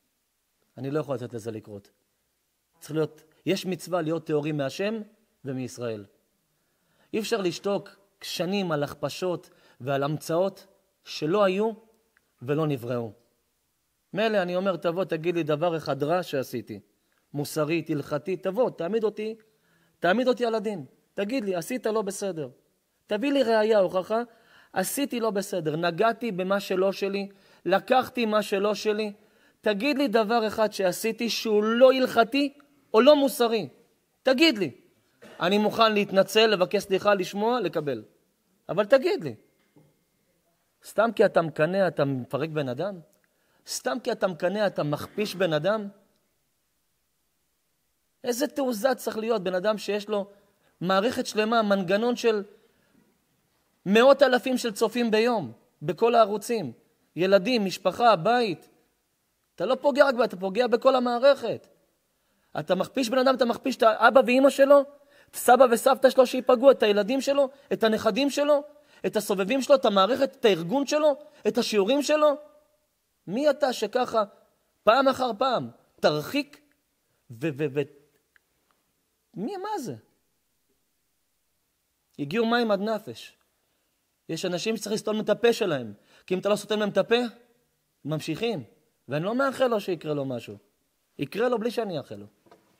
אני לא יכול לתת לזה לקרות. צריך להיות, יש מצווה להיות תיאורים מהשם ומישראל. אי אפשר לשתוק שנים על הכפשות ועל המצאות שלא היו ולא נבראו. מילא אני אומר, תבוא, תגיד לי דבר אחד רע שעשיתי. מוסרית, הלכתית, תבוא, תעמיד אותי, תעמיד אותי על הדין. תגיד לי, עשית לא בסדר. תביא לי ראייה, הוכחה, עשיתי לא בסדר. נגעתי במה שלא שלי, לקחתי מה שלא שלי. תגיד לי דבר אחד שעשיתי שהוא לא הלכתי או לא מוסרי. תגיד לי. אני מוכן להתנצל, לבקש סליחה, לשמוע, לקבל. אבל תגיד לי. סתם כי אתה מקנא, אתה מפרק בן אדם? סתם כי אתה מקנא, אתה מכפיש בן אדם? איזה תעוזה צריך להיות בן אדם שיש לו מערכת שלמה, מנגנון של מאות אלפים של צופים ביום, בכל הערוצים, ילדים, משפחה, בית. אתה לא פוגע רק בה, אתה פוגע בכל המערכת. אתה מכפיש בן אדם, אתה מכפיש את האבא ואמא שלו, את סבא וסבתא שלו שיפגעו, את הילדים שלו, את הנכדים שלו, את הסובבים שלו, את המערכת, את הארגון שלו, את השיעורים שלו. מי אתה שככה פעם אחר פעם תרחיק ו... ו, ו מי, מה זה? הגיעו מים עד נפש. יש אנשים שצריך לסתום את הפה שלהם, כי אם אתה לא סותם להם את הפה, ממשיכים. ואני לא מאחל לו שיקרה לו משהו. יקרה לו בלי שאני אאחל לו.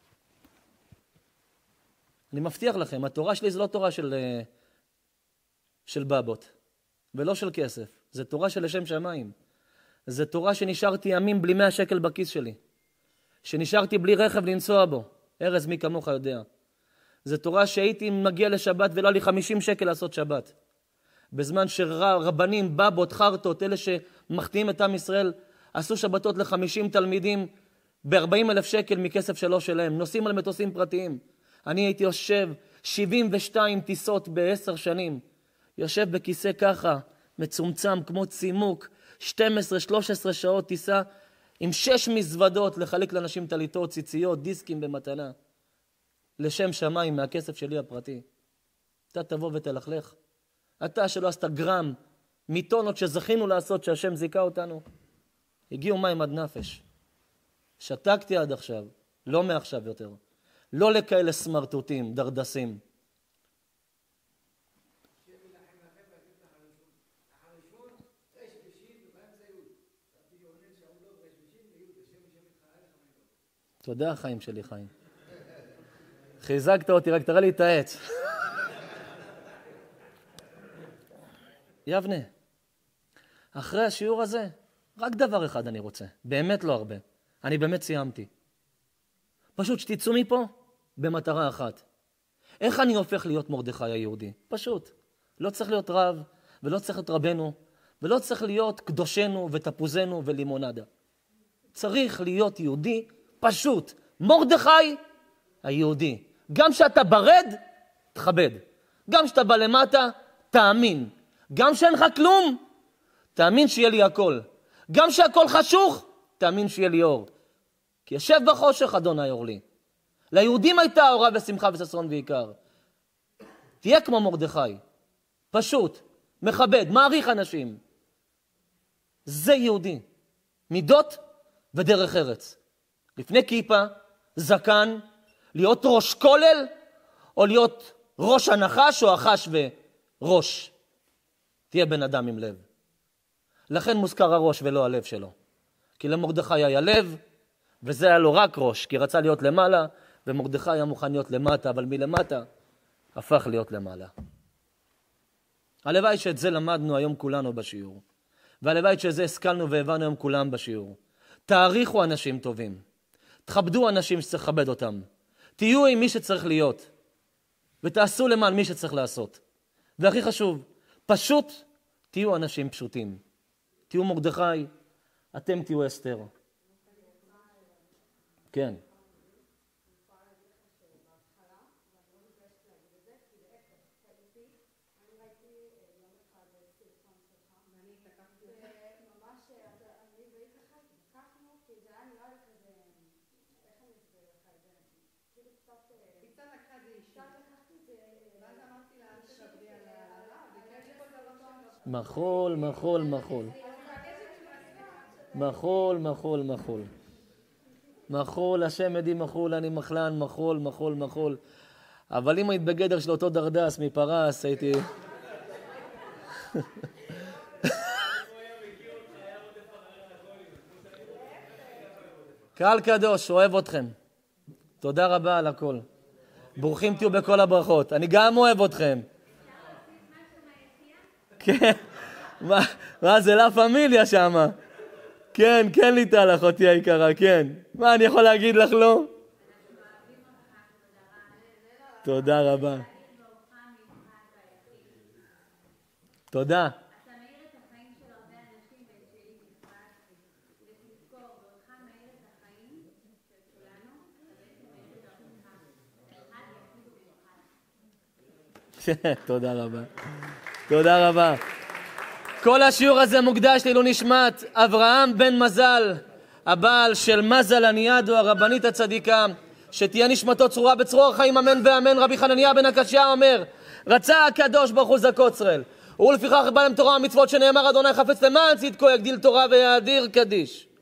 אני מבטיח לכם, התורה שלי זה לא תורה של, של בבות, ולא של כסף. זה תורה של לשם שמיים. זה תורה שנשארתי ימים בלי מאה שקל בכיס שלי. שנשארתי בלי רכב לנסוע בו. ארז, מי כמוך יודע. זה תורה שהייתי מגיע לשבת ולא לי חמישים שקל לעשות שבת. בזמן שרבנים, בבות, חרטות, אלה שמחטיאים את עם ישראל, עשו שבתות ל-חמישים תלמידים ב-ארבעים אלף שקל מכסף שלו שלהם. נוסעים על מטוסים פרטיים. אני הייתי יושב שבעים ושתיים טיסות בעשר שנים. יושב בכיסא ככה, מצומצם כמו צימוק, שתים עשרה שלוש עשרה שעות טיסה, עם שש מזוודות לחלק לאנשים טליטות, ציציות, דיסקים במתנה. לשם שמיים מהכסף שלי הפרטי. אתה תבוא ותלכלך. אתה שלא עשת גרם מיטונות שזכינו לעשות שהשם זיקה אותנו. הגיעו מים עד נפש. שתקתי עד עכשיו, לא מעכשיו יותר. לא לכאלה סמרטוטים, דרדסים. תודה, החיים שלי, חיים. חיזקת אותי, רק תראה לי את העץ. יבנה, אחרי השיעור הזה, רק דבר אחד אני רוצה. באמת לא הרבה. אני באמת סיימתי. פשוט שתצאו מפה במטרה אחת. איך אני הופך להיות מרדכי היהודי? פשוט. לא צריך להיות רב, ולא צריך להיות רבנו, ולא צריך להיות קדושנו ותפוזנו ולימונדה. צריך להיות יהודי פשוט. מרדכי היהודי. גם שאתה ברד, תכבד. גם שאתה בא למטה, תאמין. גם שאין לך כלום, תאמין שיהיה לי הכל. גם שהכל חשוך, תאמין שיהיה לי אור. כי ישב בחושך, אדוני אור לי. ליהודים הייתה אורה ושמחה וששון ועיקר. תהיה כמו מרדכי. פשוט, מכבד, מעריך אנשים. זה יהודי. מידות ודרך ארץ. לפני כיפה, זקן, להיות ראש כולל, או להיות ראש הנחש או החש וראש. תהיה בן אדם עם לב. לכן מוזכר הראש ולא הלב שלו. כי למרדכי היה לב, וזה היה לו רק ראש, כי רצה להיות למעלה, ומרדכי היה מוכן להיות למטה, אבל מלמטה הפך להיות למעלה. הלוואי שאת זה למדנו היום כולנו בשיעור. והלוואי שזה השכלנו והבנו היום כולם בשיעור. תעריכו אנשים טובים. תכבדו אנשים שצריך לכבד אותם. תהיו עם מי שצריך להיות. ותעשו למען מי שצריך לעשות. והכי חשוב, פשוט תהיו אנשים פשוטים. תהיו מרדכי, אתם תהיו אסתר. כן. מחול, מחול, מחול. מחול, מחול, מחול. מחול, השם עדי מחול, אני מחלן, מחול, מחול, מחול. אבל אם היית בגדר של אותו דרדס מפרס, הייתי... קהל קדוש, אוהב אתכם. תודה רבה על הכל. ברוכים תהיו בכל הברכות. אני גם אוהב אתכם. כן, מה, מה זה לה פמיליה שמה? כן, כן ליטה לך אותי היקרה, כן. מה אני יכול להגיד לך לא? תודה רבה. תודה. אתה מאיר את החיים של הרבה אנשים ושלי בפרט, ותזכור, ואותך מאיר את החיים של כולנו, אתה בעצם מאיר את עצמך. אחד יפידו במיוחד. תודה רבה. תודה רבה. כל השיעור הזה מוקדש לעילוי נשמת אברהם בן מזל, הבעל של מזל הניאדו, הרבנית הצדיקה, שתהיה נשמתו צרורה בצרור החיים, אמן ואמן. רבי חנניה בן הקשיא אומר, רצה הקדוש ברוך הוא זכות ישראל, ולפיכך בא להם תורה ומצוות, שנאמר אדוני חפץ למען צדקו יגדיל תורה ויאדיר קדיש.